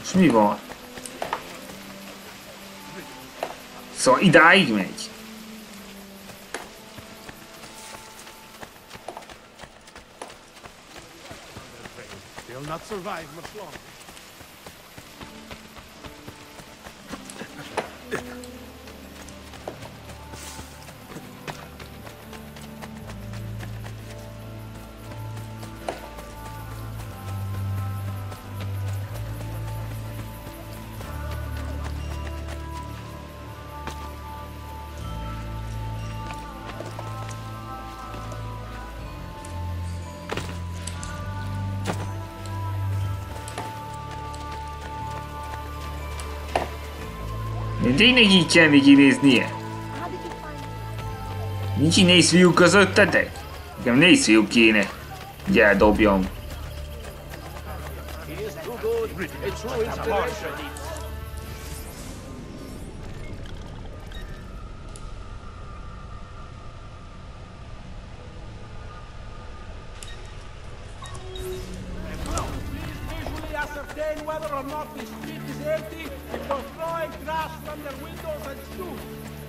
És mi van? Szóval idáig megy. They'll not survive much longer. Tényleg így kell még kinéznie? Nincs így négy fiú közöttetek? Nekem négy fiú kéne. Ugye eldobjam. He is too good. A true inspiration. Visually ascertain whether or not the street is empty before throwing grass from their windows and shoot.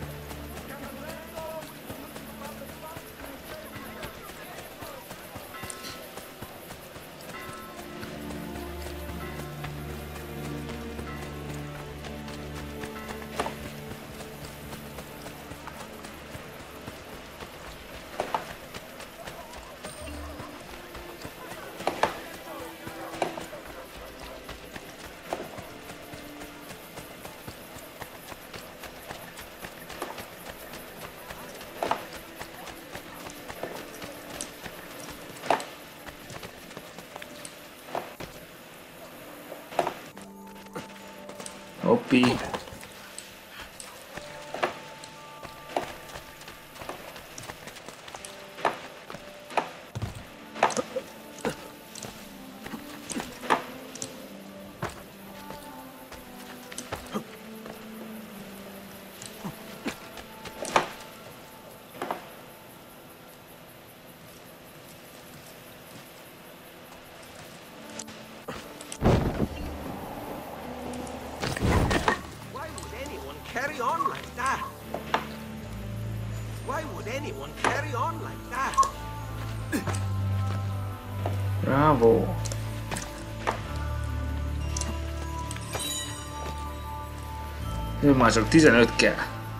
Hoppi. Carry on like that? Why would anyone carry on like that? Bravo. Jó, már csak tizenöt kell.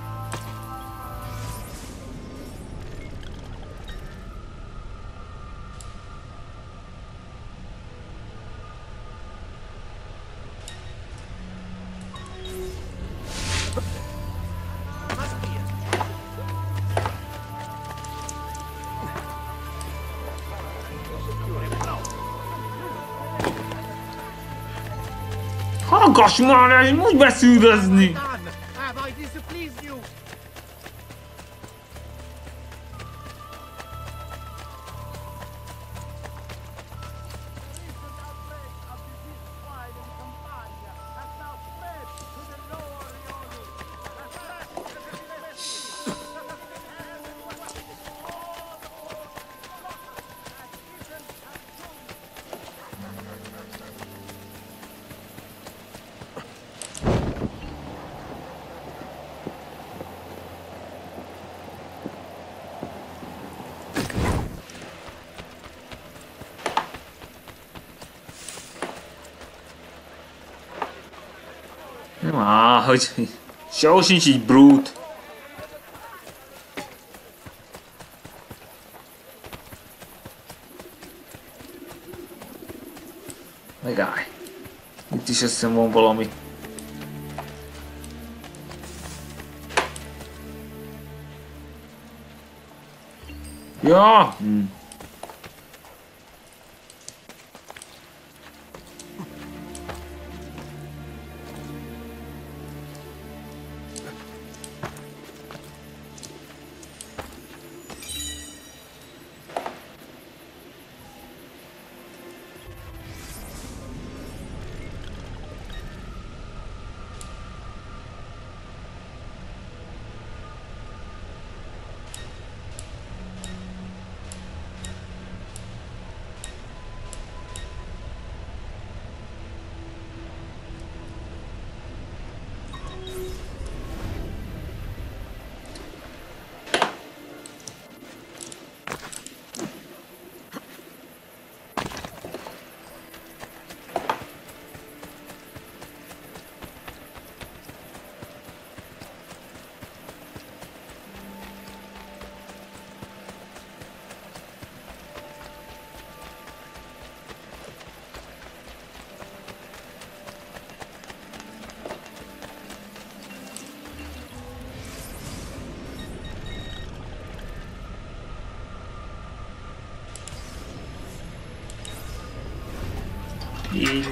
Hallgass már el, úgy beszűrözni! Have I displeased you? Á, hogy sehol sincs így brute. Megállj. Itt is össze van valami. Ja! Hm. Így.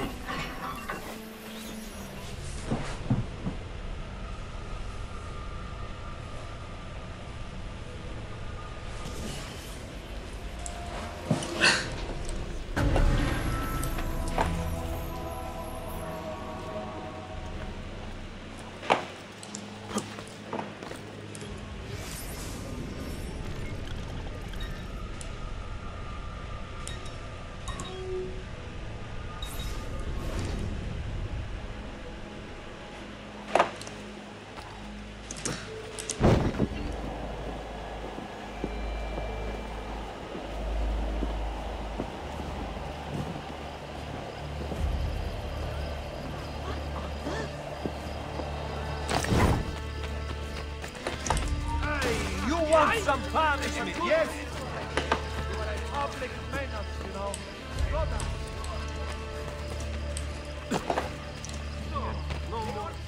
Some punishment, yes? You are a public menace, you know. Brother. No, no, no.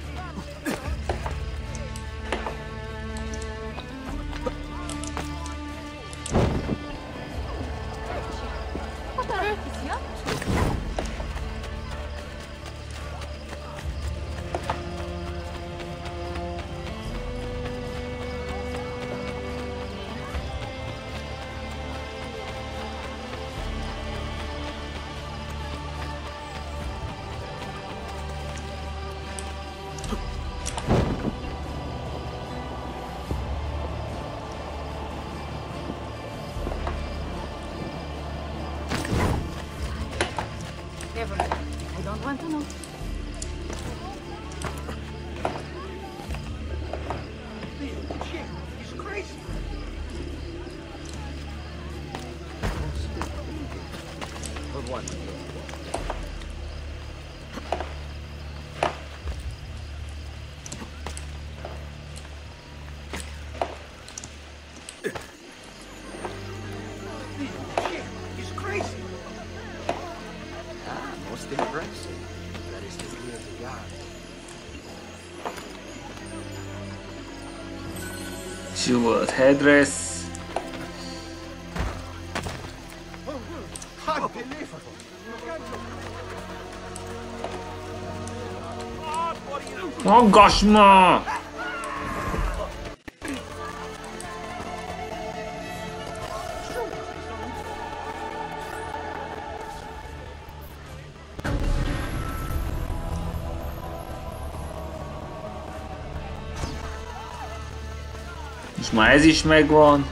What on earth is he up to? Never. I don't want to know. He's crazy. Good one. He's crazy. Ah, most impressive. That is to clear the yard. Jeweled headdress. Unbelievable. Hallgass ma! És már ez is megvan.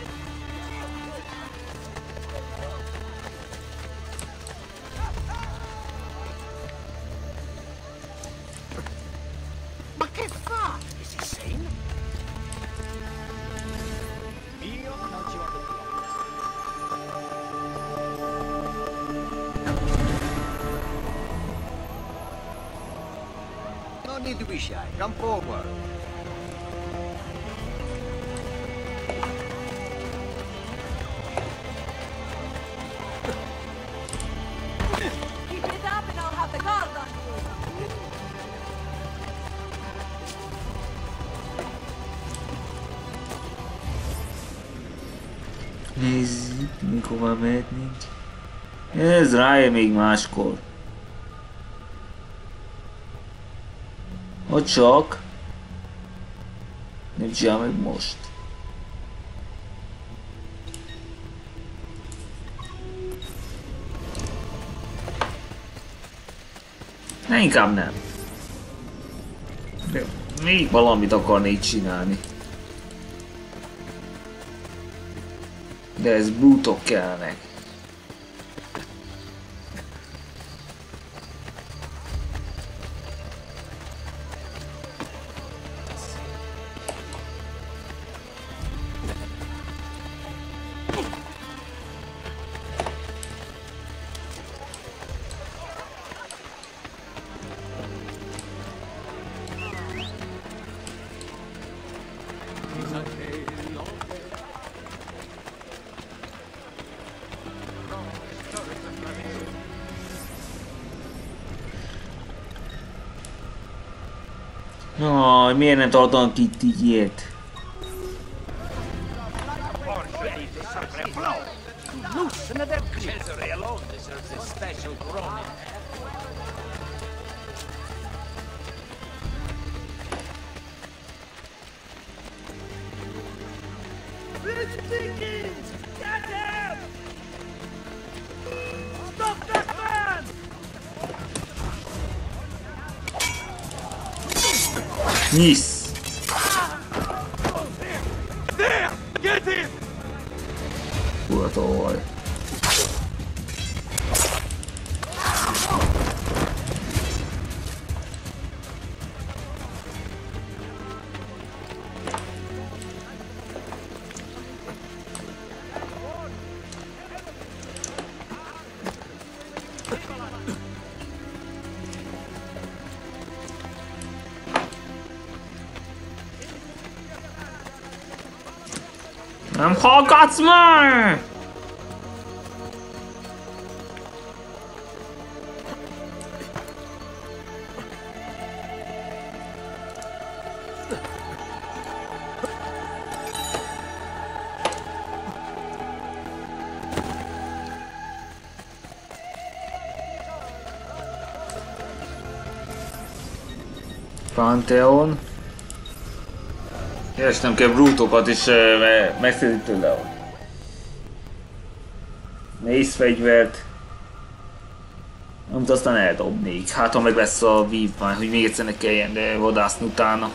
Ma che fa? Is he sane? Io non ci vado più. No need to be shy. Come forward. Keep it up and I'll have the guard on you. Nézzük, mikor mehetnénk. Ez rájön még máskor. Ha csak nem csinál meg most. Ne, inkább nem. De még valamit akarnék csinálni. De ez bútok kellene. Jaj, miért nem tartanak itt így ilyet? loosen their grip. Cesare alone deserves a special groaning. It's Dickens! Get him! Stop that man! Nice! There! Get him! Kurva. Nem hallgatsz meg! Pantheon. És nem kell brútokat is uh, megszedni tőle. Mész fegyvert. Amit aztán eldobnék. Hát ha meg lesz a vívmány, hogy még egyszer ne kelljen de vadászni utána.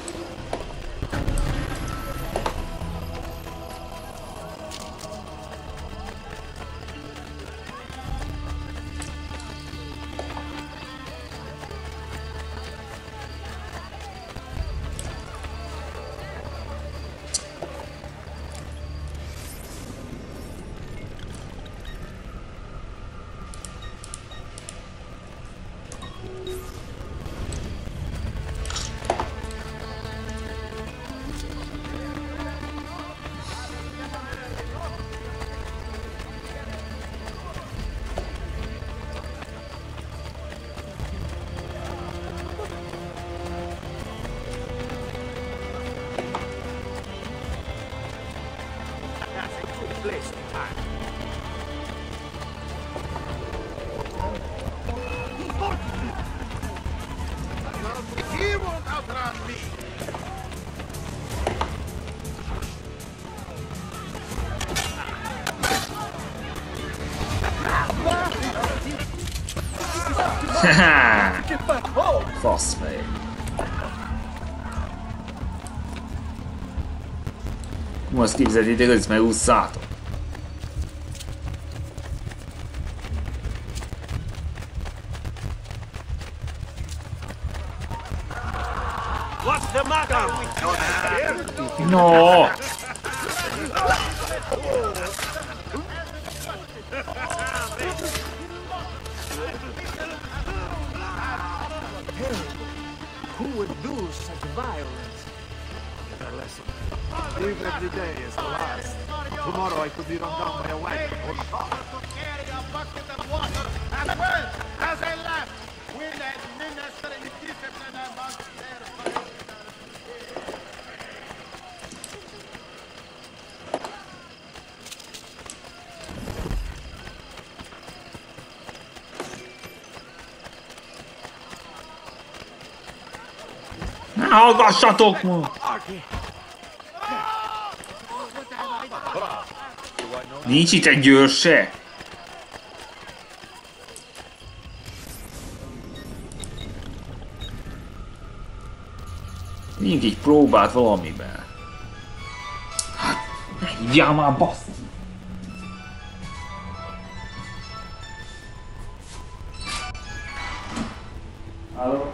He won't outrun me! Haha! Fasz meg. Most képzeljétek, hogy ezt megúszszátok. What's the matter with you? No! Who would do such violence? A lesson. Live every day as the last. Tomorrow I could be run down by a wagon or shot. Carry a bucket of water as well as I left with the minister in discipline amongst their Ne hallgassatok ma! Nincs itt egy győr se! Még így próbált valamiben. Hát, ne hívjál már, bassz! Halló?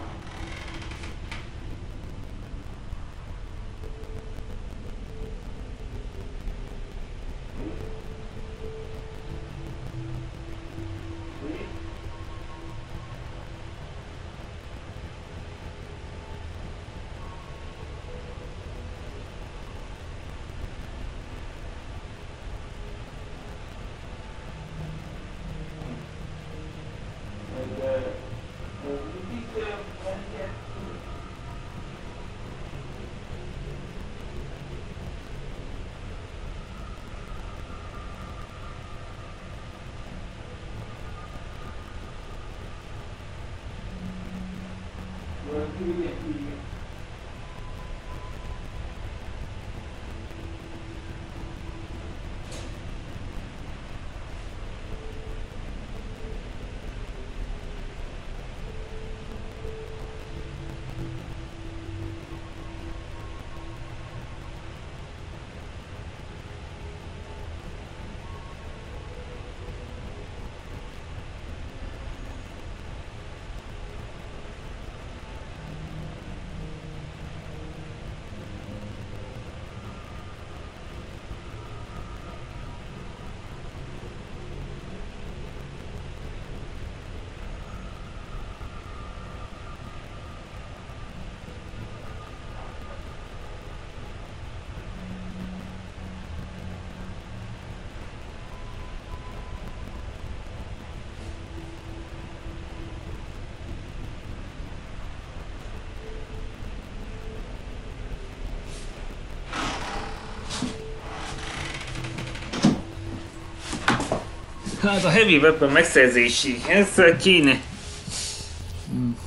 Hát a heavy weapon megszerzéséhez kéne hmm.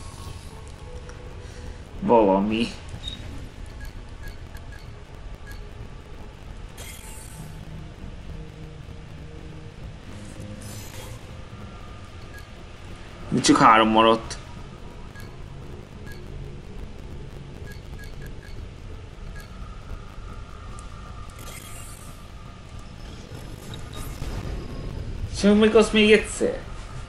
valami. De csak három maradt. Csináljuk meg azt még egyszer.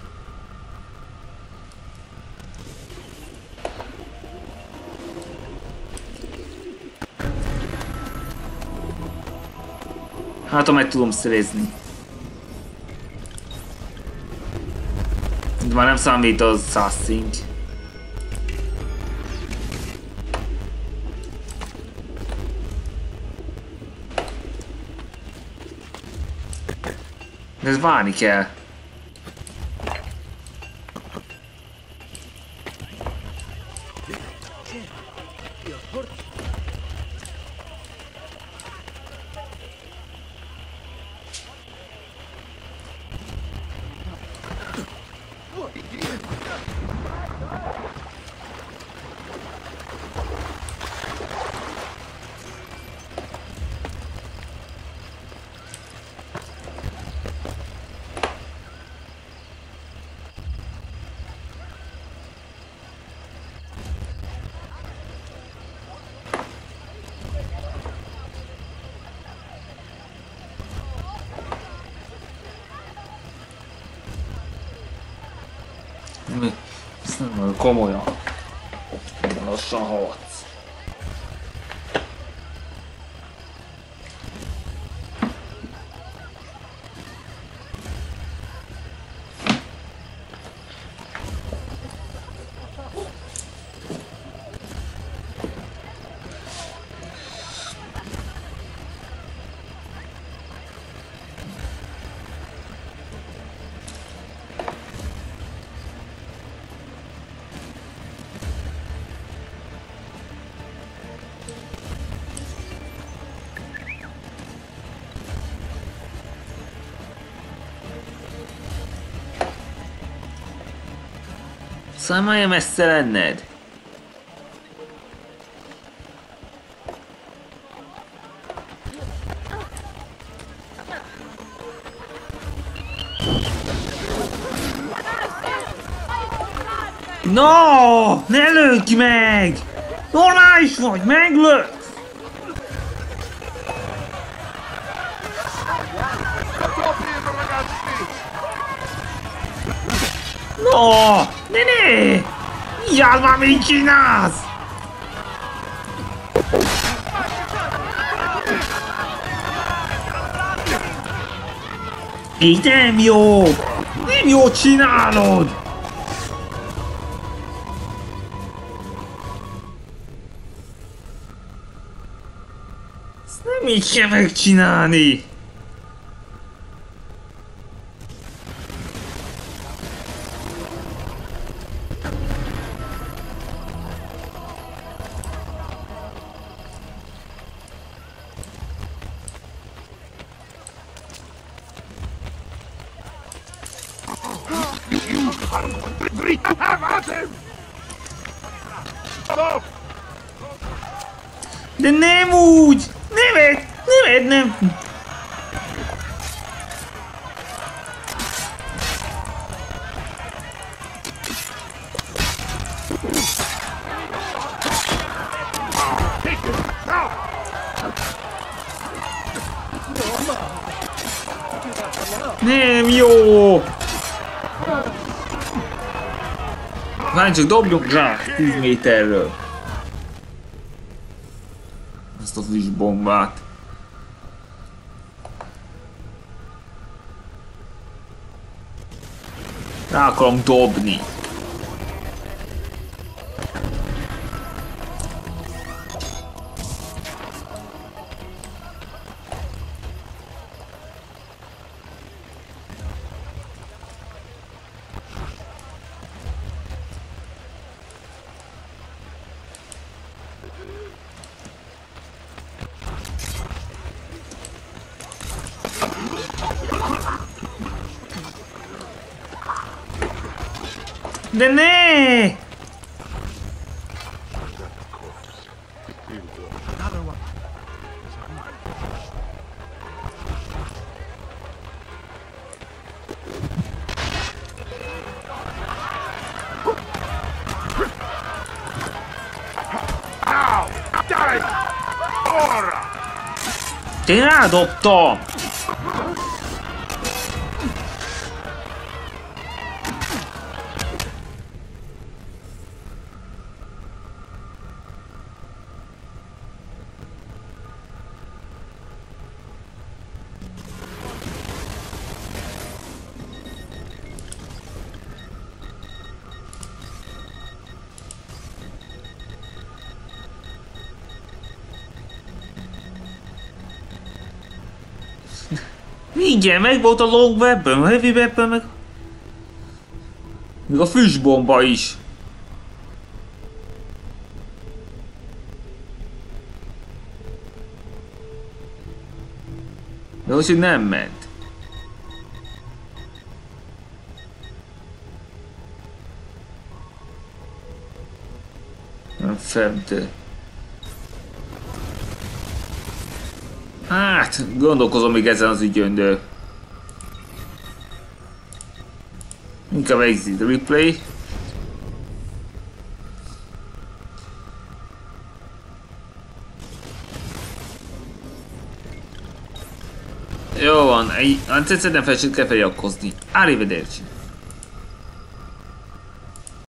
Hát, ha meg tudom szerezni. De már nem számít az száz szint. De ez várni kell. Ez nem olyan komolyan. Lassan haladsz. Számolja messze lenned? No! Ne lőd meg! Normális vagy, meglőtt! No! Ne ne! Jár már, mit csinálsz? Így nem jó! Nem jó csinálod! Ezt nem így kell megcsinálni! De nem úgy! Nem egy! Nem egy, nem! Nem jó! Várj csak, dobjunk rá tíz méterről. Azt a friss bombát. Rá akarom dobni. De ne! Én rádobtam! Igen, meg volt a long weapon, a heavy weapon, meg... Még a füstbomba is. De most, hogy nem ment. Nem fedde. Hát, gondolkozom még ezen az ügyön, de... Inkább exit replay. Jó van, hát egyszer nem felejtsük kell feliratkozni. Arrivederci!